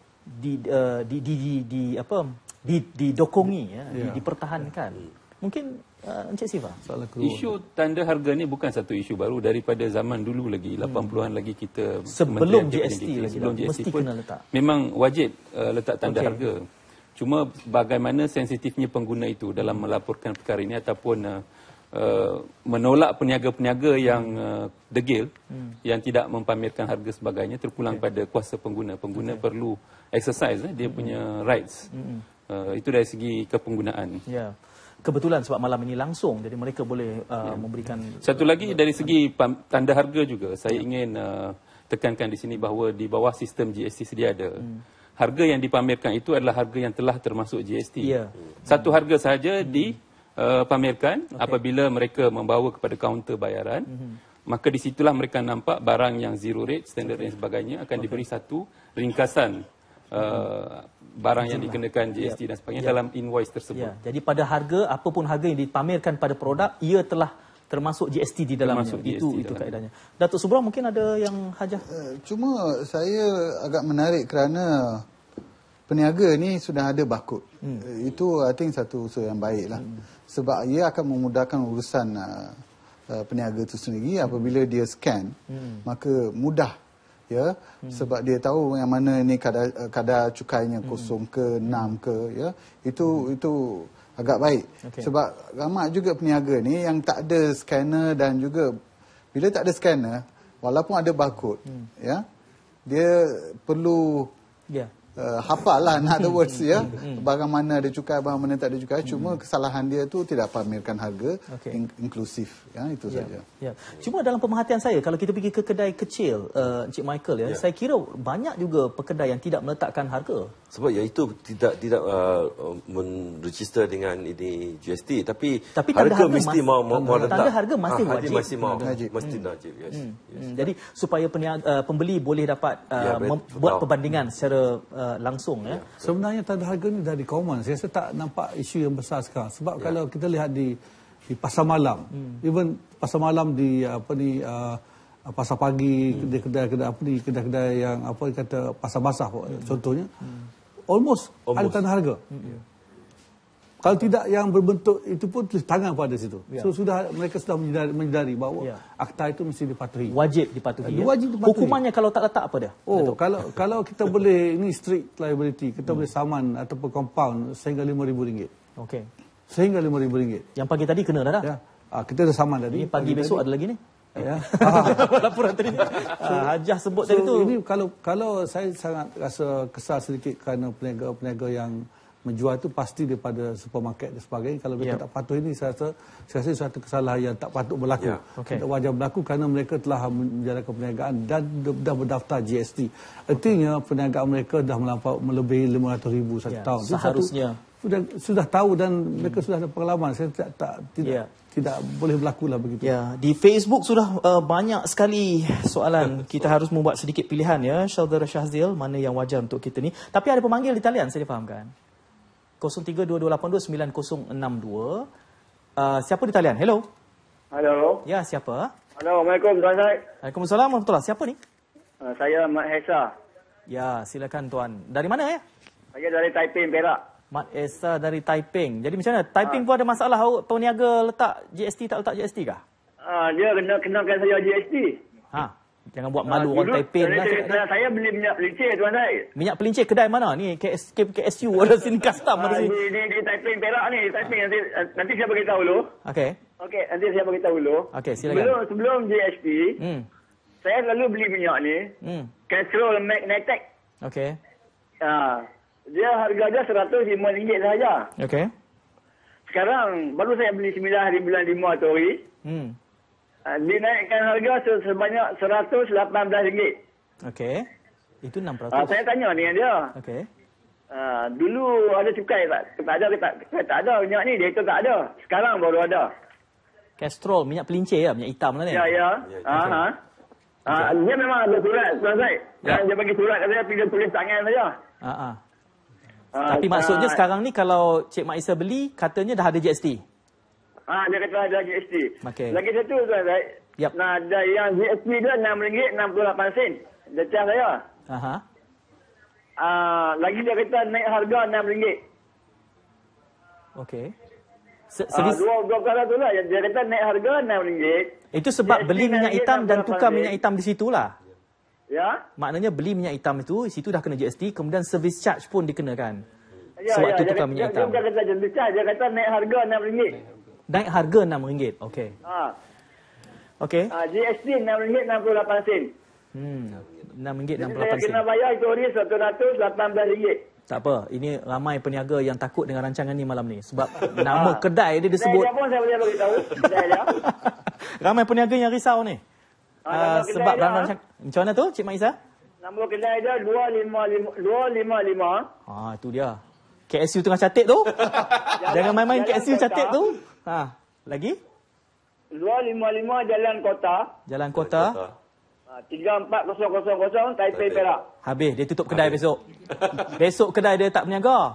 di uh, di, di di di apa di didokongi ya, ya. Di, dipertahankan. Mungkin uh, Encik Siva. Isu tanda harga ni bukan satu isu baru, daripada zaman dulu lagi lapan puluhan lagi kita sebelum G S T lagi sebelum G S T mesti pun kena letak. Memang wajib uh, letak tanda okay. harga. Cuma bagaimana sensitifnya pengguna itu dalam melaporkan perkara ini ataupun uh, Uh, menolak peniaga-peniaga yang uh, degil, hmm. yang tidak mempamerkan harga sebagainya, terpulang okay. pada kuasa pengguna. Pengguna okay. perlu exercise eh, dia hmm. punya rights. Hmm. Uh, itu dari segi kepenggunaan. Ya. Kebetulan sebab malam ini langsung, jadi mereka boleh uh, ya. memberikan... Satu lagi dari segi tanda harga juga, saya ingin uh, tekankan di sini bahawa di bawah sistem G S T sedia ada. Hmm. Harga yang dipamerkan itu adalah harga yang telah termasuk G S T. Ya. Satu harga sahaja hmm. di Uh, pamerkan okay. apabila mereka membawa kepada kaunter bayaran, mm-hmm. maka di situlah mereka nampak barang yang zero rate, standard okay. dan sebagainya akan okay. diberi satu ringkasan uh, mm-hmm. barang yang dikenakan G S T yep. dan sebagainya yep. dalam invoice tersebut. Yeah. Jadi pada harga, apapun harga yang dipamerkan pada produk, ia telah termasuk G S T di dalamnya. Itu itu kaedahnya. Datuk Subro mungkin ada yang hajah. Uh, cuma saya agak menarik kerana peniaga ni sudah ada barcode. Hmm. Itu I think satu usaha yang baik lah. Hmm. Sebab ia akan memudahkan urusan uh, uh, peniaga itu sendiri. Hmm. Apabila dia scan, hmm. maka mudah. Ya, hmm. Sebab dia tahu yang mana ni kadar, kadar cukainya kosong ke, enam ke. Ya, Itu hmm. itu agak baik. Okay. Sebab ramai juga peniaga ni yang tak ada scanner dan juga bila tak ada scanner, walaupun ada barcode, hmm. ya, dia perlu... Yeah. Uh, hafal lah, in other words, ya, barang mana ada cukai, barang mana tak ada cukai. Cuma kesalahan dia tu tidak pamerkan harga okay. in inklusif, ya, itu yeah. saja. Yeah. Cuma dalam pemerhatian saya, kalau kita pergi ke kedai kecil, uh, Encik Michael, ya, yeah. saya kira banyak juga pekedai yang tidak meletakkan harga. Sebab ya itu tidak tidak uh, menregister dengan ini G S T, tapi, tapi harga, harga mesti mau mau, mau letak. Tanda harga masih ah, wajib. Masih mau, wajib. Mesti hmm. wajib. Yes. Hmm. Yes. Hmm. Jadi supaya peniaga, uh, pembeli boleh dapat uh, ya, buat perbandingan secara uh, langsung ya. Sebenarnya tanda harga ni dari common. Saya rasa tak nampak isu yang besar sekarang. Sebab ya. kalau kita lihat di di pasar malam, hmm. even pasar malam di apa ni uh, pasar pagi, hmm. kedai-kedai apa ni kedai-kedai yang apa kata pasar basah hmm. contohnya, hmm. almost, almost ada tanda harga. Hmm. Yeah. Kalau tidak yang berbentuk itu pun tulis tangan pada situ. Yeah. So sudah mereka sudah menyedari, menyedari bahawa yeah. akta itu mesti dipatuhi. Wajib dipatuhi. Ya? Wajib dipatuhi. Hukumannya kalau tak letak apa dia? Oh, Datuk? kalau kalau kita boleh ini strict liability, kita hmm. boleh saman ataupun compound sehingga lima ribu ringgit. Okey. Sehingga lima ribu ringgit. Yang pagi tadi kena dah dah. Ya. Ah, kita dah saman tadi. Ini pagi, pagi besok tadi. Ada lagi ni. Ya. Laporan tadi. So, Hajah sebut so tadi tu. Ini kalau kalau saya sangat rasa kesal sedikit kerana peniaga-peniaga yang menjual itu pasti daripada supermarket dan sebagainya. Kalau mereka yeah. tak patuh ini, saya rasa, saya rasa satu kesalahan yang tak patut berlaku. Yeah. Okay. Tak wajar berlaku kerana mereka telah menjalankan perniagaan dan dah berdaftar G S T. Artinya perniagaan mereka dah melampau melebihi lima ratus ribu satu yeah. tahun. Seharusnya. Satu, sudah, sudah tahu dan hmm. mereka sudah ada pengalaman. Saya tak, tak tidak... Yeah. tidak boleh berlaku lah begitu. Ya, di Facebook sudah uh, banyak sekali soalan. Kita harus membuat sedikit pilihan ya. Saudara Syahzil, mana yang wajar untuk kita ni. Tapi ada pemanggil di talian, saya difahamkan. kosong tiga dua dua lapan dua sembilan kosong enam dua. Uh, siapa di talian? Hello. Halo. Ya, siapa? Halo, Assalamualaikum Tuan Syed. Waalaikumsalam warahmatullahi. Siapa ni? Uh, saya Mat Hesa. Ya, silakan tuan. Dari mana ya? Saya dari Taiping, Perak. Mat Esa dari Taiping. Jadi macam mana? Taiping ha. pun ada masalah peniaga letak G S T tak letak G S T kah? Ah, dia kena kenakan saya G S T. Ha. Jangan buat malu ha, orang Taiping lah. Saya, saya, saya beli minyak pelincir Tuan Syed. Minyak pelincir kedai mana? Ni K S K, K S U ada sini custom ada sini. Di, di, di Taiping Perak ni, di Taiping nanti nanti saya bagi tahu dulu. Okey. Okey, nanti saya bagi tahu dulu. Okey, silakan. Sebelum sebelum G S T, hmm. saya selalu beli minyak ni. Hmm. Castrol Magnetic. Okey. Ah. Dia harga dia seratus lima ringgit sahaja. Okey. Sekarang baru saya beli sembilan hari bulan lima tu hari. Hmm. Uh, dinaikkan harga sebanyak seratus lapan belas ringgit. Okey. Itu enam peratus. Uh, saya tanya ni dia. Okey. Uh, dulu ada cukai tak? Tak ada ke tak? Tak ada minyak ni, dia tak ada. Sekarang baru ada. Castrol, minyak pelincir ya, minyak hitam lah ni. Ya, ya. Ah, ha. Ah, dia memang ada surat, Tuan Syed. Ya. Dia bagi surat kat saya, pergi tulis tangan saja. Ha ah. Uh, Tapi maksudnya uh, sekarang ni kalau Cik Mak Isa beli, katanya dah ada G S T. Ah, dia kata ada G S T. Okay. Lagi satu Tuan Syed. Yep. Nah, ada yang G S T dia enam ringgit enam puluh lapan sen. Dia charge saya. Aha. Ah, lagi dia kata naik harga enam ringgit. Okey. Ah, dua dua kali tu lah. Dia kata naik harga enam ringgit. Itu sebab beli minyak hitam dan tukar minyak hitam di situlah. Ya. Maknanya beli minyak hitam itu, situ dah kena G S T, kemudian service charge pun dikenakan. Ya, sewaktu ya, tukar dia, minyak dia, hitam. Dia bukan kata service charge, dia kata naik harga enam ringgit. Naik harga enam ringgit. Okey. Ah. Okey. Ah, G S T enam ringgit enam puluh lapan sen. Hmm. enam ringgit enam puluh Jadi lapan saya sen. kena bayar itu hari satu ratus lapan belas ringgit. Tak apa, ini ramai peniaga yang takut dengan rancangan ni malam ni. Sebab nama kedai dia disebut. Kedai dia pun saya boleh beritahu. Kedai dia. Ramai peniaga yang risau ni. Ah, uh, sebab dalam rancang... Macam mana tu, Cik Mak Isa? Nama kedai dia dua lima lima. dua lima lima. Ah, itu dia. K S U tengah catat tu. Jangan main-main K S U catat tu. Ha, lagi? dua lima lima Jalan Kota. Jalan Kota. tiga empat kosong kosong kosong Taipei Perak. Habis, dia tutup kedai Habis. besok. Besok kedai dia tak berniaga.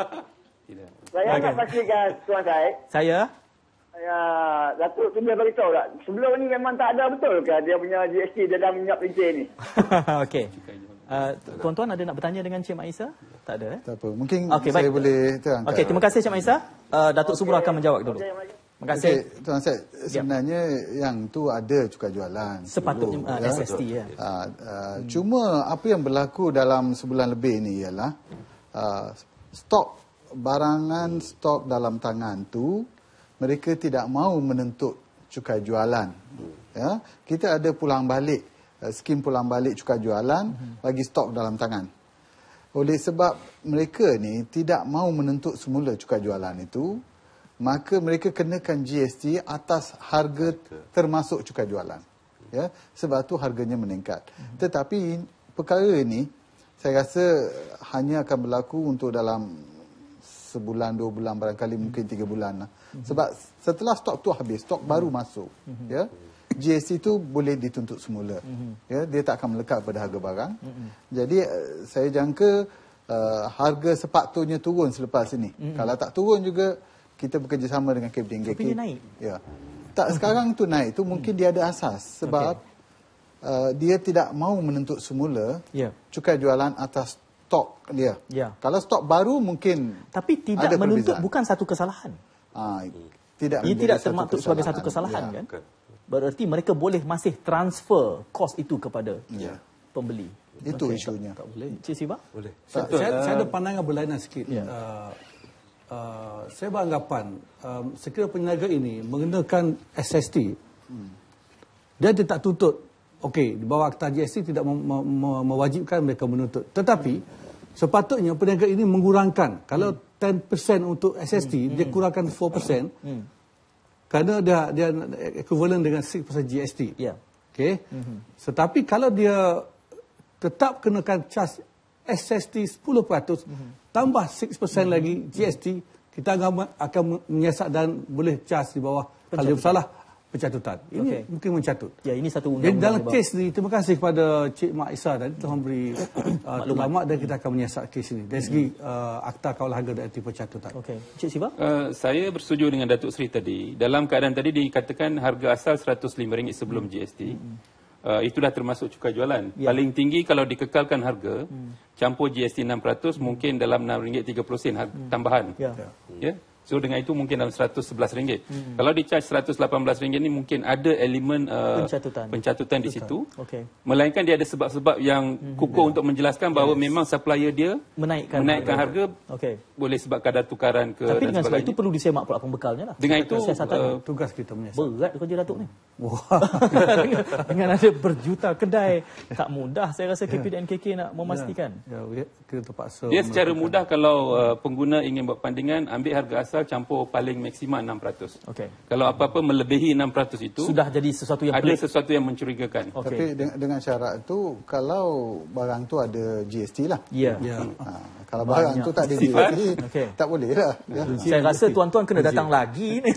Saya okay. nak pastikan Tuan Syed. Saya? Ya, Datuk tu dia beritahu tak? Sebelum ni memang tak ada betul ke dia punya G S T dalam minyak pelincir ni? Okey. Uh, tuan-tuan ada nak bertanya dengan Cik Mak Isa? Tak ada eh? Tak apa. Mungkin okay, saya baik. boleh terangkan. Okey, terima kasih Cik Mak Isa. Uh, Datuk okay. Subur akan menjawab dulu. Okay. Terima kasih. Okay, Tuan Syed, sebenarnya yep. yang tu ada cukai jualan. Sepatutnya uh, ya? S S T ya. Uh, uh, hmm. Cuma apa yang berlaku dalam sebulan lebih ni ialah uh, stok barangan, stok dalam tangan tu mereka tidak mahu menuntut cukai jualan. Hmm. Ya, kita ada pulang balik, uh, skim pulang balik cukai jualan hmm. bagi stok dalam tangan. Oleh sebab mereka ni tidak mahu menuntut semula cukai jualan itu, maka mereka kenakan G S T atas harga termasuk cukai jualan. Ya, sebab tu harganya meningkat. Hmm. Tetapi perkara ini saya rasa hanya akan berlaku untuk dalam sebulan, dua bulan, barangkali hmm. mungkin tiga bulan. Hmm. Sebab setelah stok tu habis, stok hmm. baru masuk. Hmm. Ya, G S T itu boleh dituntut semula. Hmm. Ya, dia tak akan melekat pada harga barang. Hmm. Jadi saya jangka uh, harga sepatutnya turun selepas ini. Hmm. Kalau tak turun juga, kita bekerjasama dengan K P D N K K. Tapi dia naik. Ya. Tak, sekarang tu naik tu mungkin hmm. dia ada asas sebab okay. uh, dia tidak mahu menuntut semula yeah. cukai jualan atas stok dia. Yeah. Kalau stok baru mungkin tapi tidak menuntut perbezaan. Bukan satu kesalahan. Ah, tidak ia tidak termaktub sebagai satu kesalahan ya. kan? Berarti mereka boleh masih transfer kos itu kepada yeah. pembeli. Itu okay. isunya. Tak, tak boleh. Cik Siva? Boleh. Saya, saya, saya ada pandangan berlainan sikit. Yeah. Uh, Uh, saya beranggapan um, sekiranya peniaga ini mengenakan S S T, hmm. dia tidak tuntut, okey, di bawah Akta G S T tidak mem- mem- mewajibkan mereka menuntut. Tetapi sepatutnya peniaga ini mengurangkan. Kalau hmm. sepuluh peratus untuk S S T, hmm. dia kurangkan empat peratus hmm. kerana dia dia equivalent dengan enam peratus G S T. Yeah. Okey. Hmm. Tetapi kalau dia tetap kenakan cas S S T sepuluh peratus mm-hmm. tambah enam peratus mm-hmm. lagi G S T, kita akan, akan menyiasat dan boleh cas di bawah pencatutan. Kalau dia salah pencatutan. Ini okay. mungkin mencatut. Ya, ini satu undang-undang. Jadi dalam kes ni, terima kasih kepada Cik Mak Isa tadi telah memberi uh, maklumat dan kita akan menyiasat kes ini dari segi uh, Akta Kawal Harga dan Akta Pencatutan. Okey. Cik Siva? Uh, saya bersetuju dengan Datuk Seri tadi. Dalam keadaan tadi dikatakan harga asal seratus lima ringgit sebelum hmm. G S T. Hmm. Uh, itu dah termasuk cukai jualan. Ya. Paling tinggi kalau dikekalkan harga, hmm. campur G S T enam peratus, hmm. mungkin dalam enam ringgit tiga puluh sen harga hmm. tambahan. Ya. Ya. So dengan itu mungkin dalam seratus sebelas ringgit. Hmm. Kalau di charge seratus lapan belas ringgit ni mungkin ada elemen uh, pencatutan. pencatutan di situ. Okay. Melainkan dia ada sebab-sebab yang hmm. kukuh yeah. untuk menjelaskan bahawa yes. memang supplier dia menaikkan, menaikkan harga. harga okay. Boleh sebab kadar tukaran ke tapi dan dengan sebab itu perlu disemak pula pembekalnya lah. Dengan itu uh, tugas kita menyiasat. Berat kerja Datuk ni. dengan, dengan ada berjuta kedai tak mudah saya rasa K P D N K K nak memastikan. Ya, ya kita terpaksa. Dia secara mudah kalau uh, pengguna ingin buat bandingan ambil harga asal asal campur paling maksimal enam peratus. Okay. Kalau apa-apa melebihi enam peratus itu sudah jadi sesuatu yang ada pelik. sesuatu yang mencurigakan. Okay. Tapi dengan, dengan syarat tu kalau barang tu ada G S T lah. Ya. Ya. Ha, kalau barang Banyak tu tak ada G S T, okay. tak boleh lah. Ya. Saya rasa tuan-tuan kena datang lagi ni.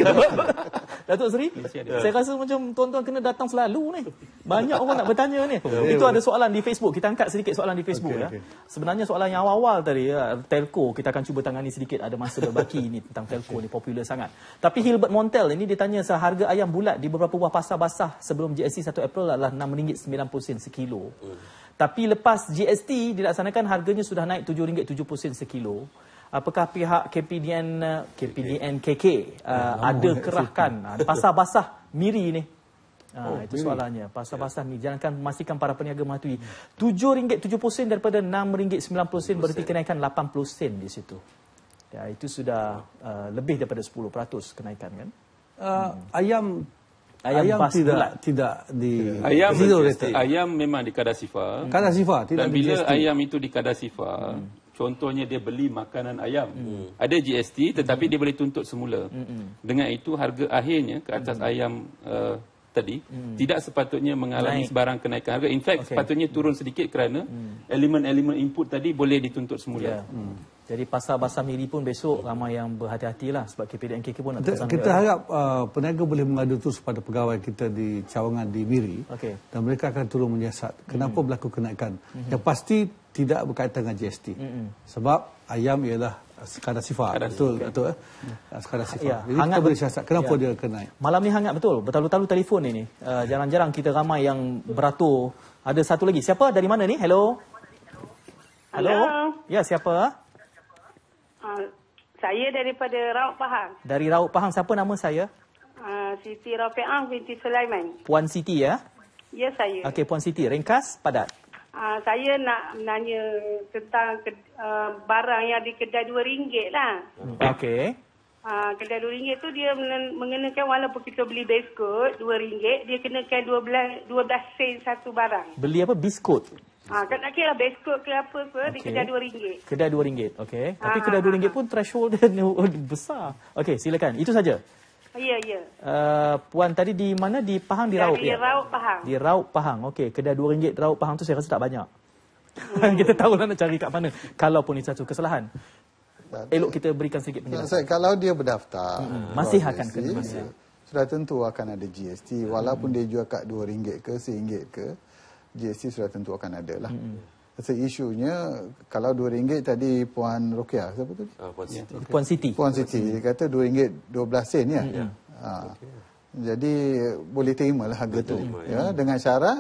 Datuk Seri, saya rasa macam tuan-tuan kena datang selalu ni. Banyak orang nak bertanya ni. Itu ada soalan di Facebook. Kita angkat sedikit soalan di Facebook. Okay, ya. Okay. Sebenarnya soalan yang awal-awal tadi, ya, telco, kita akan cuba tangani sedikit. Ada masa berbaki ni tentang telco ni, popular sangat. Tapi Hilbert Montel ini ditanya seharga ayam bulat di beberapa buah pasar basah sebelum G S T satu April adalah enam ringgit sembilan puluh sen sekilo. Hmm. Tapi lepas G S T dilaksanakan harganya sudah naik tujuh ringgit tujuh puluh sen sekilo. Apakah pihak K P D N K P D N K K uh, ada kerahkan uh, pasar basah Miri ni? Uh, oh, itu soalannya. Pasar basah ni jangankan memastikan para peniaga mematuhi. tujuh ringgit tujuh puluh sen daripada enam ringgit sembilan puluh sen berarti kenaikan lapan puluh sen di situ. Ya, itu sudah uh, lebih daripada sepuluh peratus kenaikan kan? Uh, hmm. Ayam ayam, ayam tidak bulat. tidak di ayam ayam memang di kadar sifar. Kadar sifar tidak. Dan bila di G S T. Ayam itu di kadar sifar, hmm. contohnya dia beli makanan ayam, hmm. ada G S T tetapi hmm. dia boleh tuntut semula. Hmm. Dengan itu harga akhirnya ke atas hmm. ayam uh, tadi hmm. tidak sepatutnya mengalami Naik. sebarang kenaikan harga. In fact, okay. sepatutnya turun sedikit kerana hmm. elemen-elemen input tadi boleh dituntut semula. Yeah. Hmm. Jadi pasar basah Miri pun besok ramai yang berhati-hatilah sebab K P D N K K pun nak kita, kita harap uh, peniaga boleh mengadu terus pada pegawai kita di cawangan di Miri, okay. dan mereka akan turun menyiasat kenapa mm-hmm. berlaku kenaikan. Mm-hmm. Yang pasti tidak berkaitan dengan G S T. Mm-hmm. Sebab ayam ialah sekadar sifar. Kadar betul, okay. betul eh? Mm. Sekadar sifar. Ya, jadi kita boleh siasat kenapa ya. dia kena. Malam ni hangat betul. Bertalu-talu telefon ini. Uh, jarang-jarang kita ramai yang beratur. Ada satu lagi. Siapa? Dari mana ni? Hello. Hello. Hello. Ya, siapa? Uh, saya daripada Raut Pahang. Dari Raut Pahang, siapa nama saya? Uh, Siti Rafi'ah binti Sulaiman. Puan Siti ya? Ya, saya. Okey, Puan Siti, ringkas, padat. Uh, saya nak menanya tentang ke, uh, barang yang di kedai dua ringgit lah. Okey. Uh, kedai dua ringgit tu dia mengenakan walaupun kita beli biskut dua ringgit, dia kenakan dua belas sen satu barang. Beli apa? Biskut? Ah, kan nak kira biskut ke apa ke, okay. di kedai dua ringgit. Kedai dua ringgit, okey. Tapi kedai dua ringgit pun threshold dia besar. Okey, silakan. Itu saja. Ya, ya. Uh, Puan tadi di mana? Di Pahang, di Raut? Di ya? Raut Pahang. Di Raut Pahang, okey. Kedai dua ringgit Raut Pahang tu saya rasa tak banyak. Hmm. Kita tahulah nak cari kat mana. Kalaupun itu satu kesalahan. Elok kita berikan sedikit penjelasan. Kalau dia berdaftar, hmm. masih akan kena. Sudah tentu akan ada G S T. Walaupun hmm. dia jual kat dua ringgit ke, seringgit ke, G S T sudah tentu akan ada lah. Mm-hmm. So, isunya, kalau dua ringgit tadi Puan Rokia, siapa tu? Uh, Puan Siti. Yeah. Puan Siti. Puan Siti. Dia kata dua ringgit dua belas sen ya. Mm-hmm. Ha. Okay. Jadi, boleh terima lah harga tu. Ya, dengan syarat,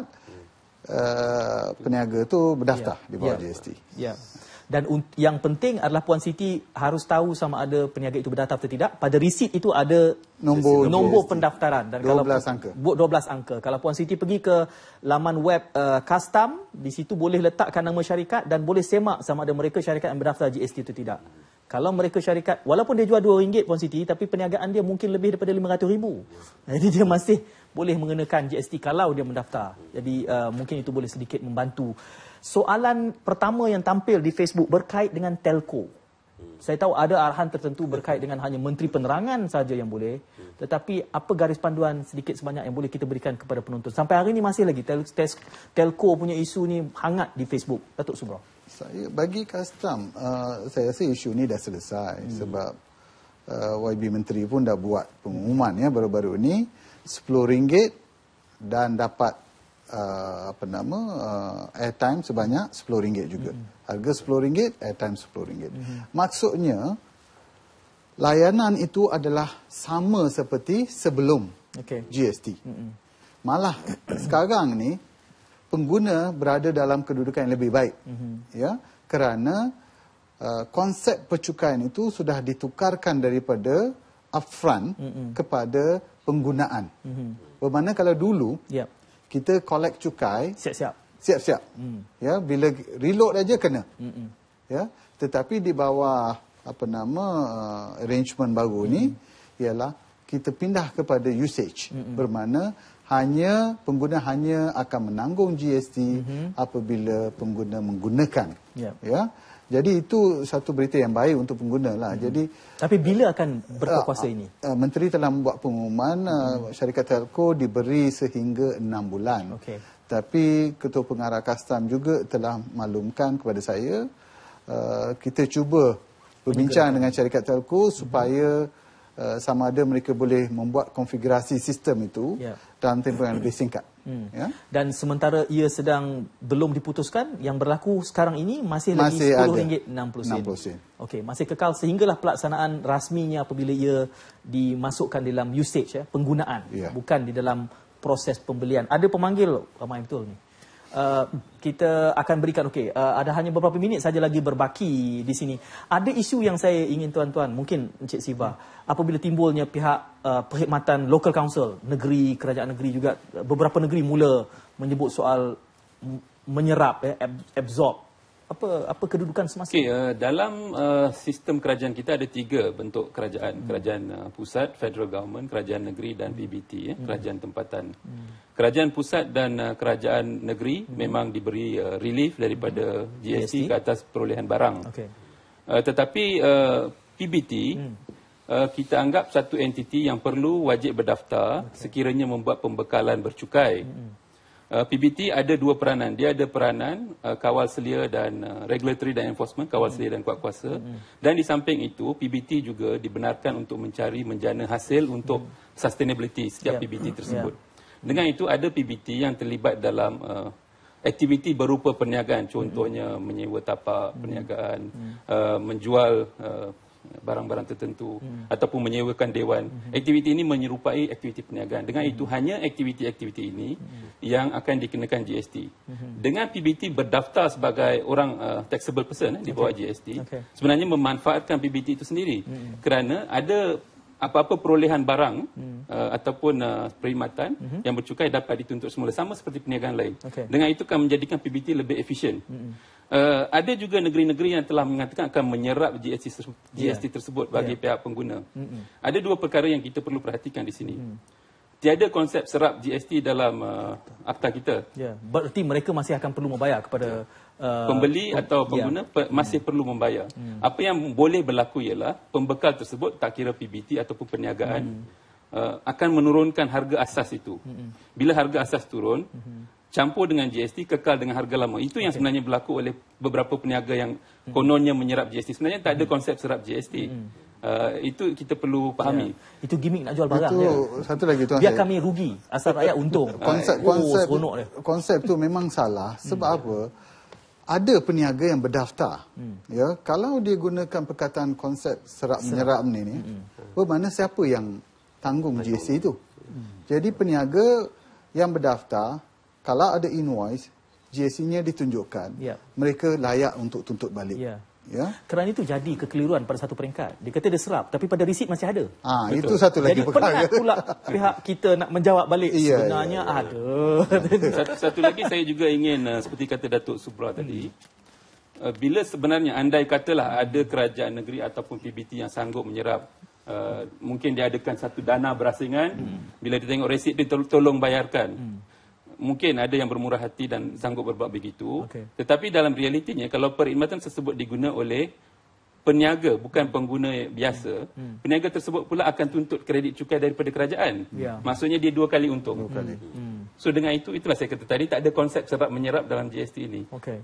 uh, peniaga tu berdaftar yeah. di bawah yeah. G S T. Ya. Yeah. Dan yang penting adalah Puan Siti harus tahu sama ada peniaga itu berdaftar atau tidak. Pada resit itu ada nombor, nombor pendaftaran. Dan dua belas angka. dua belas angka. Kalau Puan Siti pergi ke laman web uh, custom, di situ boleh letakkan nama syarikat dan boleh semak sama ada mereka syarikat yang berdaftar G S T itu tidak. Kalau mereka syarikat, walaupun dia jual dua ringgit Puan Siti, tapi perniagaan dia mungkin lebih daripada lima ratus ribu. Jadi dia masih boleh mengenakan G S T kalau dia mendaftar. Jadi uh, mungkin itu boleh sedikit membantu. Soalan pertama yang tampil di Facebook berkait dengan telco. Saya tahu ada arahan tertentu berkait dengan hanya Menteri Penerangan saja yang boleh. Tetapi apa garis panduan sedikit sebanyak yang boleh kita berikan kepada penonton? Sampai hari ini masih lagi tel tel telco punya isu ni hangat di Facebook. Datuk Subro. Saya bagi custom, uh, saya rasa isu ni dah selesai. Hmm. Sebab uh, Y B Menteri pun dah buat pengumuman ya baru-baru ni sepuluh ringgit dan dapat Uh, apa nama uh, airtime sebanyak sepuluh ringgit juga. Mm-hmm. Harga sepuluh ringgit, airtime sepuluh ringgit. Mm-hmm. Maksudnya layanan itu adalah sama seperti sebelum okay. G S T. Mm-hmm. Malah sekarang ni pengguna berada dalam kedudukan yang lebih baik. Mm-hmm. Ya, kerana uh, konsep percukaian itu sudah ditukarkan daripada upfront mm-hmm. kepada penggunaan. Mm-hmm. Bermakna kalau dulu yep. kita collect cukai siap-siap siap-siap hmm. ya bila reload aja kena hmm. ya tetapi di bawah apa nama uh, arrangement baru hmm. ni ialah kita pindah kepada usage hmm. bermakna hanya pengguna hanya akan menanggung G S T hmm. apabila pengguna menggunakan yep. ya Jadi itu satu berita yang baik untuk pengguna lah. Hmm. Jadi tapi bila akan berkuasa uh, ini? Uh, Menteri telah membuat pengumuman hmm. uh, syarikat telco diberi sehingga enam bulan. Okay. Tapi Ketua Pengarah Kastam juga telah maklumkan kepada saya uh, kita cuba berbincang dengan syarikat telco supaya uh, sama ada mereka boleh membuat konfigurasi sistem itu yeah. dalam tempoh yang lebih singkat. Hmm. Ya? Dan sementara ia sedang belum diputuskan, yang berlaku sekarang ini masih, masih lagi sepuluh ringgit enam puluh sen. Okey, masih kekal sehinggalah pelaksanaan rasminya apabila ia dimasukkan dalam usage, ya, penggunaan, ya. Bukan di dalam proses pembelian. Ada pemanggil, Ramai betul ni. Uh, kita akan berikan, okey, uh, ada hanya beberapa minit saja lagi berbaki di sini. Ada isu yang saya ingin tuan-tuan, mungkin Encik Siva, apabila timbulnya pihak uh, perkhidmatan local council, negeri, kerajaan negeri juga, beberapa negeri mula menyebut soal menyerap, ya, absorb. Apa apa kedudukan semasa? Okay, uh, dalam uh, sistem kerajaan kita ada tiga bentuk kerajaan. Hmm. Kerajaan uh, pusat, federal government, kerajaan negeri dan P B T, ya, hmm. kerajaan tempatan. Hmm. Kerajaan pusat dan uh, kerajaan negeri hmm. memang diberi uh, relief daripada hmm. G S T, G S T ke atas perolehan barang. Okay. Uh, tetapi uh, P B T hmm. uh, kita anggap satu entiti yang perlu wajib berdaftar okay. sekiranya membuat pembekalan bercukai. Hmm. Uh, P B T ada dua peranan. Dia ada peranan uh, kawal selia dan uh, regulatory dan enforcement, kawal selia dan kuat kuasa. Mm-hmm. Dan di samping itu, P B T juga dibenarkan untuk mencari menjana hasil untuk mm-hmm. sustainability setiap yeah. P B T tersebut. Yeah. Dengan itu, ada P B T yang terlibat dalam uh, aktiviti berupa perniagaan. Contohnya mm-hmm. menyewa tapak perniagaan, mm-hmm. uh, menjual uh, barang-barang tertentu hmm. ataupun menyewakan dewan. Hmm. Aktiviti ini menyerupai aktiviti perniagaan. Dengan hmm. itu hanya aktiviti-aktiviti ini hmm. yang akan dikenakan G S T. Hmm. Dengan P B T berdaftar sebagai orang uh, taxable person eh, di bawah okay. G S T, okay. sebenarnya memanfaatkan P B T itu sendiri. Hmm. Kerana ada apa-apa perolehan barang hmm. uh, ataupun uh, perkhidmatan hmm. yang bercukai dapat dituntut semula, sama seperti perniagaan lain. Okay. Dengan itu akan menjadikan P B T lebih efisien. Hmm. Uh, ada juga negeri-negeri yang telah mengatakan akan menyerap G S T, G S T yeah. tersebut bagi yeah. pihak pengguna. Mm-hmm. Ada dua perkara yang kita perlu perhatikan di sini. Mm. Tiada konsep serap G S T dalam uh, akta kita. Yeah. Berarti mereka masih akan perlu membayar kepada uh, pembeli pem- atau pengguna yeah. pe- masih mm. perlu membayar. Mm. Apa yang boleh berlaku ialah pembekal tersebut, tak kira P B T ataupun perniagaan, mm. uh, akan menurunkan harga asas itu. Mm-hmm. Bila harga asas turun, mm-hmm. campur dengan G S T, kekal dengan harga lama. Itu yang okay. sebenarnya berlaku oleh beberapa peniaga yang hmm. kononnya menyerap G S T. Sebenarnya tak ada konsep serap G S T. Hmm. Uh, itu kita perlu fahami. Ya. Itu gimmick nak jual barang. Itu, ya. Satu lagi tuan. Biar saya, kami rugi, asal rakyat untung. Konsep, oh, konsep, konsep tu memang salah. Sebab hmm. apa? Ada peniaga yang berdaftar. Hmm. Ya, kalau dia gunakan perkataan konsep serap, serap. menyerap ni, ni hmm. bermakna siapa yang tanggung G S T itu? Hmm. Jadi peniaga yang berdaftar, kalau ada invoice, G S T-nya ditunjukkan, ya. mereka layak untuk tuntut balik. Ya. Ya? Kerana itu jadi kekeliruan pada satu peringkat. Dia kata dia serap, tapi pada resit masih ada. Ah, itu satu lagi jadi perkara. Jadi penat pula pihak kita nak menjawab balik. Ya, sebenarnya ya, ya. ada. Satu, satu lagi saya juga ingin, uh, seperti kata Datuk Subra hmm. tadi, uh, bila sebenarnya andai katalah ada kerajaan negeri ataupun P B T yang sanggup menyerap, uh, mungkin dia adakan satu dana berasingan, hmm. bila dia tengok resit dia tol- tolong bayarkan. Hmm. Mungkin ada yang bermurah hati dan sanggup berbuat begitu. Okay. Tetapi dalam realitinya, kalau perkhidmatan tersebut diguna oleh peniaga, bukan pengguna biasa, hmm. peniaga tersebut pula akan tuntut kredit cukai daripada kerajaan. Yeah. Maksudnya dia dua kali untung. Dua kali. Hmm. So dengan itu, itulah saya kata tadi, tak ada konsep serap menyerap dalam G S T ini. Okay.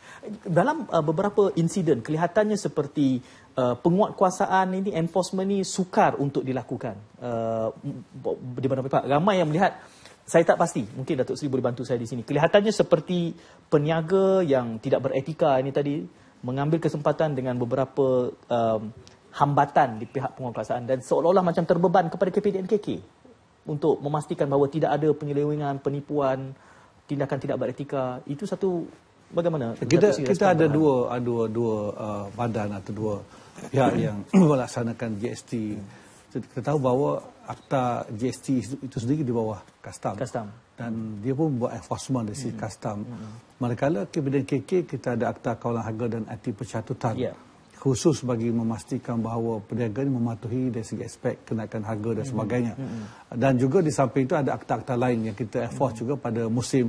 Dalam uh, beberapa insiden, kelihatannya seperti uh, penguatkuasaan ini, enforcement ini sukar untuk dilakukan. Uh, di mana pihak ramai yang melihat, saya tak pasti, mungkin Datuk Seri boleh bantu saya di sini. Kelihatannya seperti peniaga yang tidak beretika ini tadi mengambil kesempatan dengan beberapa um, hambatan di pihak penguatkuasaan dan seolah-olah macam terbeban kepada K P D N K K untuk memastikan bahawa tidak ada penyelewengan, penipuan, tindakan tidak beretika. Itu satu bagaimana? Kita kita ada dua dua dua uh, badan atau dua pihak yang melaksanakan G S T. Kita tahu bahawa akta G S T itu sendiri di bawah Kastam. Kastam. Dan dia pun buat enforcement dari sisi mm-hmm. Kastam. Mm-hmm. Manakala K P D N K K, kita ada akta kawalan harga dan akti pencatutan. Yeah. Khusus bagi memastikan bahawa peniaga ini mematuhi dari segi aspek kenaikan harga dan sebagainya. Mm-hmm. Dan juga di samping itu ada akta-akta lain yang kita enforce mm-hmm. juga pada musim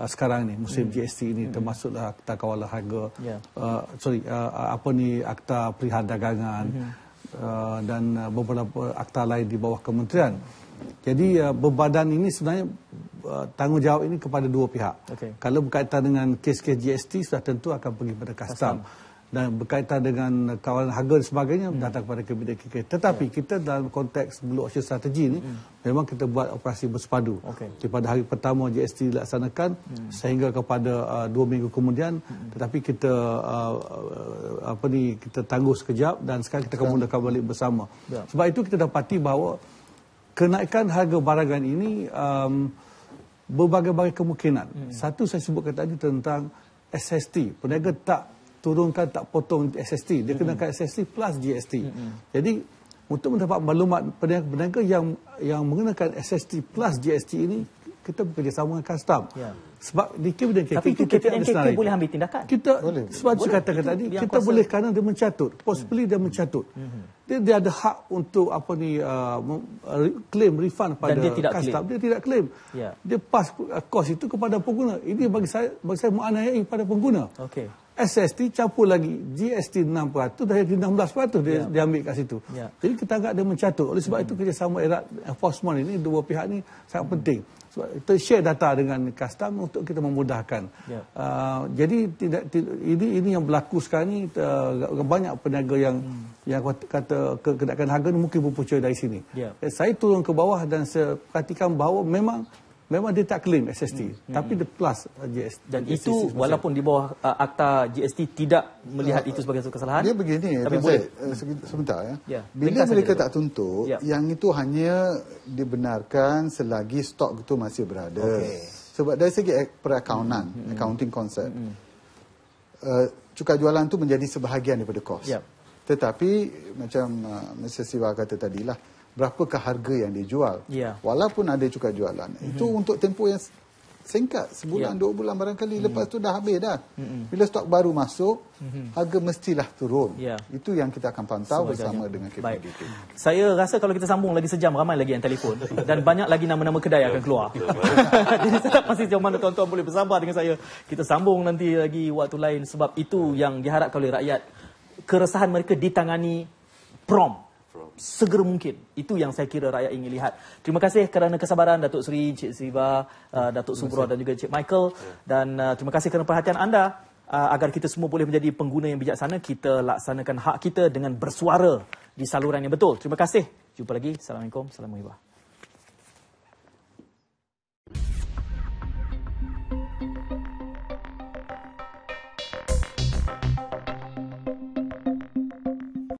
uh, sekarang ni musim hmm. G S T ini hmm. termasuklah Akta Kawalan Harga, yeah. uh, sorry uh, apa ni Akta Perdagangan hmm. uh, dan uh, beberapa akta lain di bawah kementerian. Jadi uh, berbadan ini sebenarnya uh, tanggungjawab ini kepada dua pihak. Okay. Kalau berkaitan dengan kes-kes G S T sudah tentu akan pergi pada custom. Dan berkaitan dengan kawalan harga dan sebagainya hmm. datang kepada Kabinet K K. Tetapi yeah. kita dalam konteks Blue Ocean Strategy ini hmm. memang kita buat operasi bersepadu. Okay. Pada hari pertama G S T dilaksanakan hmm. sehingga kepada uh, dua minggu kemudian, hmm. tetapi kita uh, uh, apa ni kita tangguh sekejap dan sekarang kita akan mulakan balik bersama. Yeah. Sebab itu kita dapati bahawa kenaikan harga barangan ini um, berbagai-bagai kemungkinan. Hmm. Satu saya sebutkan tadi tentang S S T. Peniaga tak turunkan, tak potong S S T. Dia mm-hmm. kenakan S S T plus G S T. Mm-hmm. Jadi, untuk mendapat maklumat peniaga-peniaga yang yang mengenakan S S T plus G S T ini, kita bekerjasama dengan custom. Yeah. Sebab di Kabinet K K, tapi itu kita K P N K K boleh ambil tindakan? Kita, boleh. Sebab boleh. Saya katakan tadi, kita kuasa. boleh kerana dia mencatut. Possibly mm. dia mencatut. Mm-hmm. Dia, dia ada hak untuk apa ni uh, claim refund pada dia tidak custom. Claim. Dia tidak claim. Yeah. Dia pass kos itu kepada pengguna. Ini bagi saya bagi saya menganiayai pada pengguna. Okay. S S T campur lagi G S T enam peratus dan enam belas peratus dia, yeah. dia ambil kat situ. Yeah. Jadi kita anggap dia mencatut. Oleh sebab mm. itu kerjasama erat enforcement ini dua pihak ni sangat mm. penting. Sebab kita share data dengan custom untuk kita memudahkan. Yeah. Uh, jadi tidak, tidak ini ini yang berlaku sekarang ni uh, banyak peniaga yang mm. yang kata kenaikan harga ni mungkin berpunca dari sini. Yeah. Eh, saya turun ke bawah dan saya perhatikan bahawa memang memang dia tak claim S S T, hmm. tapi dia plus G S T. Dan G S T itu walaupun di bawah uh, akta G S T tidak melihat uh, itu sebagai satu kesalahan. Dia begini, tapi boleh. Saya, sebentar ya. ya. Bila Bila mereka tak tuntut, ya. yang itu hanya dibenarkan selagi stok itu masih berada. Okay. Sebab dari segi perakaunan, hmm. accounting concept, hmm. uh, cukai jualan itu menjadi sebahagian daripada kos. Ya. Tetapi macam uh, Mister Siva kata tadilah, berapakah harga yang dijual? Yeah. Walaupun ada cukai jualan. Mm-hmm. Itu untuk tempoh yang singkat. Sebulan, yeah. dua bulan barangkali. Mm-hmm. Lepas tu dah habis dah. Mm-hmm. Bila stok baru masuk, mm-hmm. harga mestilah turun. Yeah. Itu yang kita akan pantau Semajanya. bersama dengan K P D K. Saya rasa kalau kita sambung lagi sejam, ramai lagi yang telefon. Dan banyak lagi nama-nama kedai akan keluar. Jadi saya tak pasti sejauh mana tuan-tuan boleh bersabar dengan saya. Kita sambung nanti lagi waktu lain. Sebab itu yang diharapkan oleh rakyat. Keresahan mereka ditangani prompt. Segera mungkin. Itu yang saya kira rakyat ingin lihat. Terima kasih kerana kesabaran Datuk Seri, Cik Siva, uh, Datuk Subro dan juga Cik Michael. Dan uh, terima kasih kerana perhatian anda. Uh, agar kita semua boleh menjadi pengguna yang bijaksana, kita laksanakan hak kita dengan bersuara di saluran yang betul. Terima kasih. Jumpa lagi. Assalamualaikum. Salam muhibah.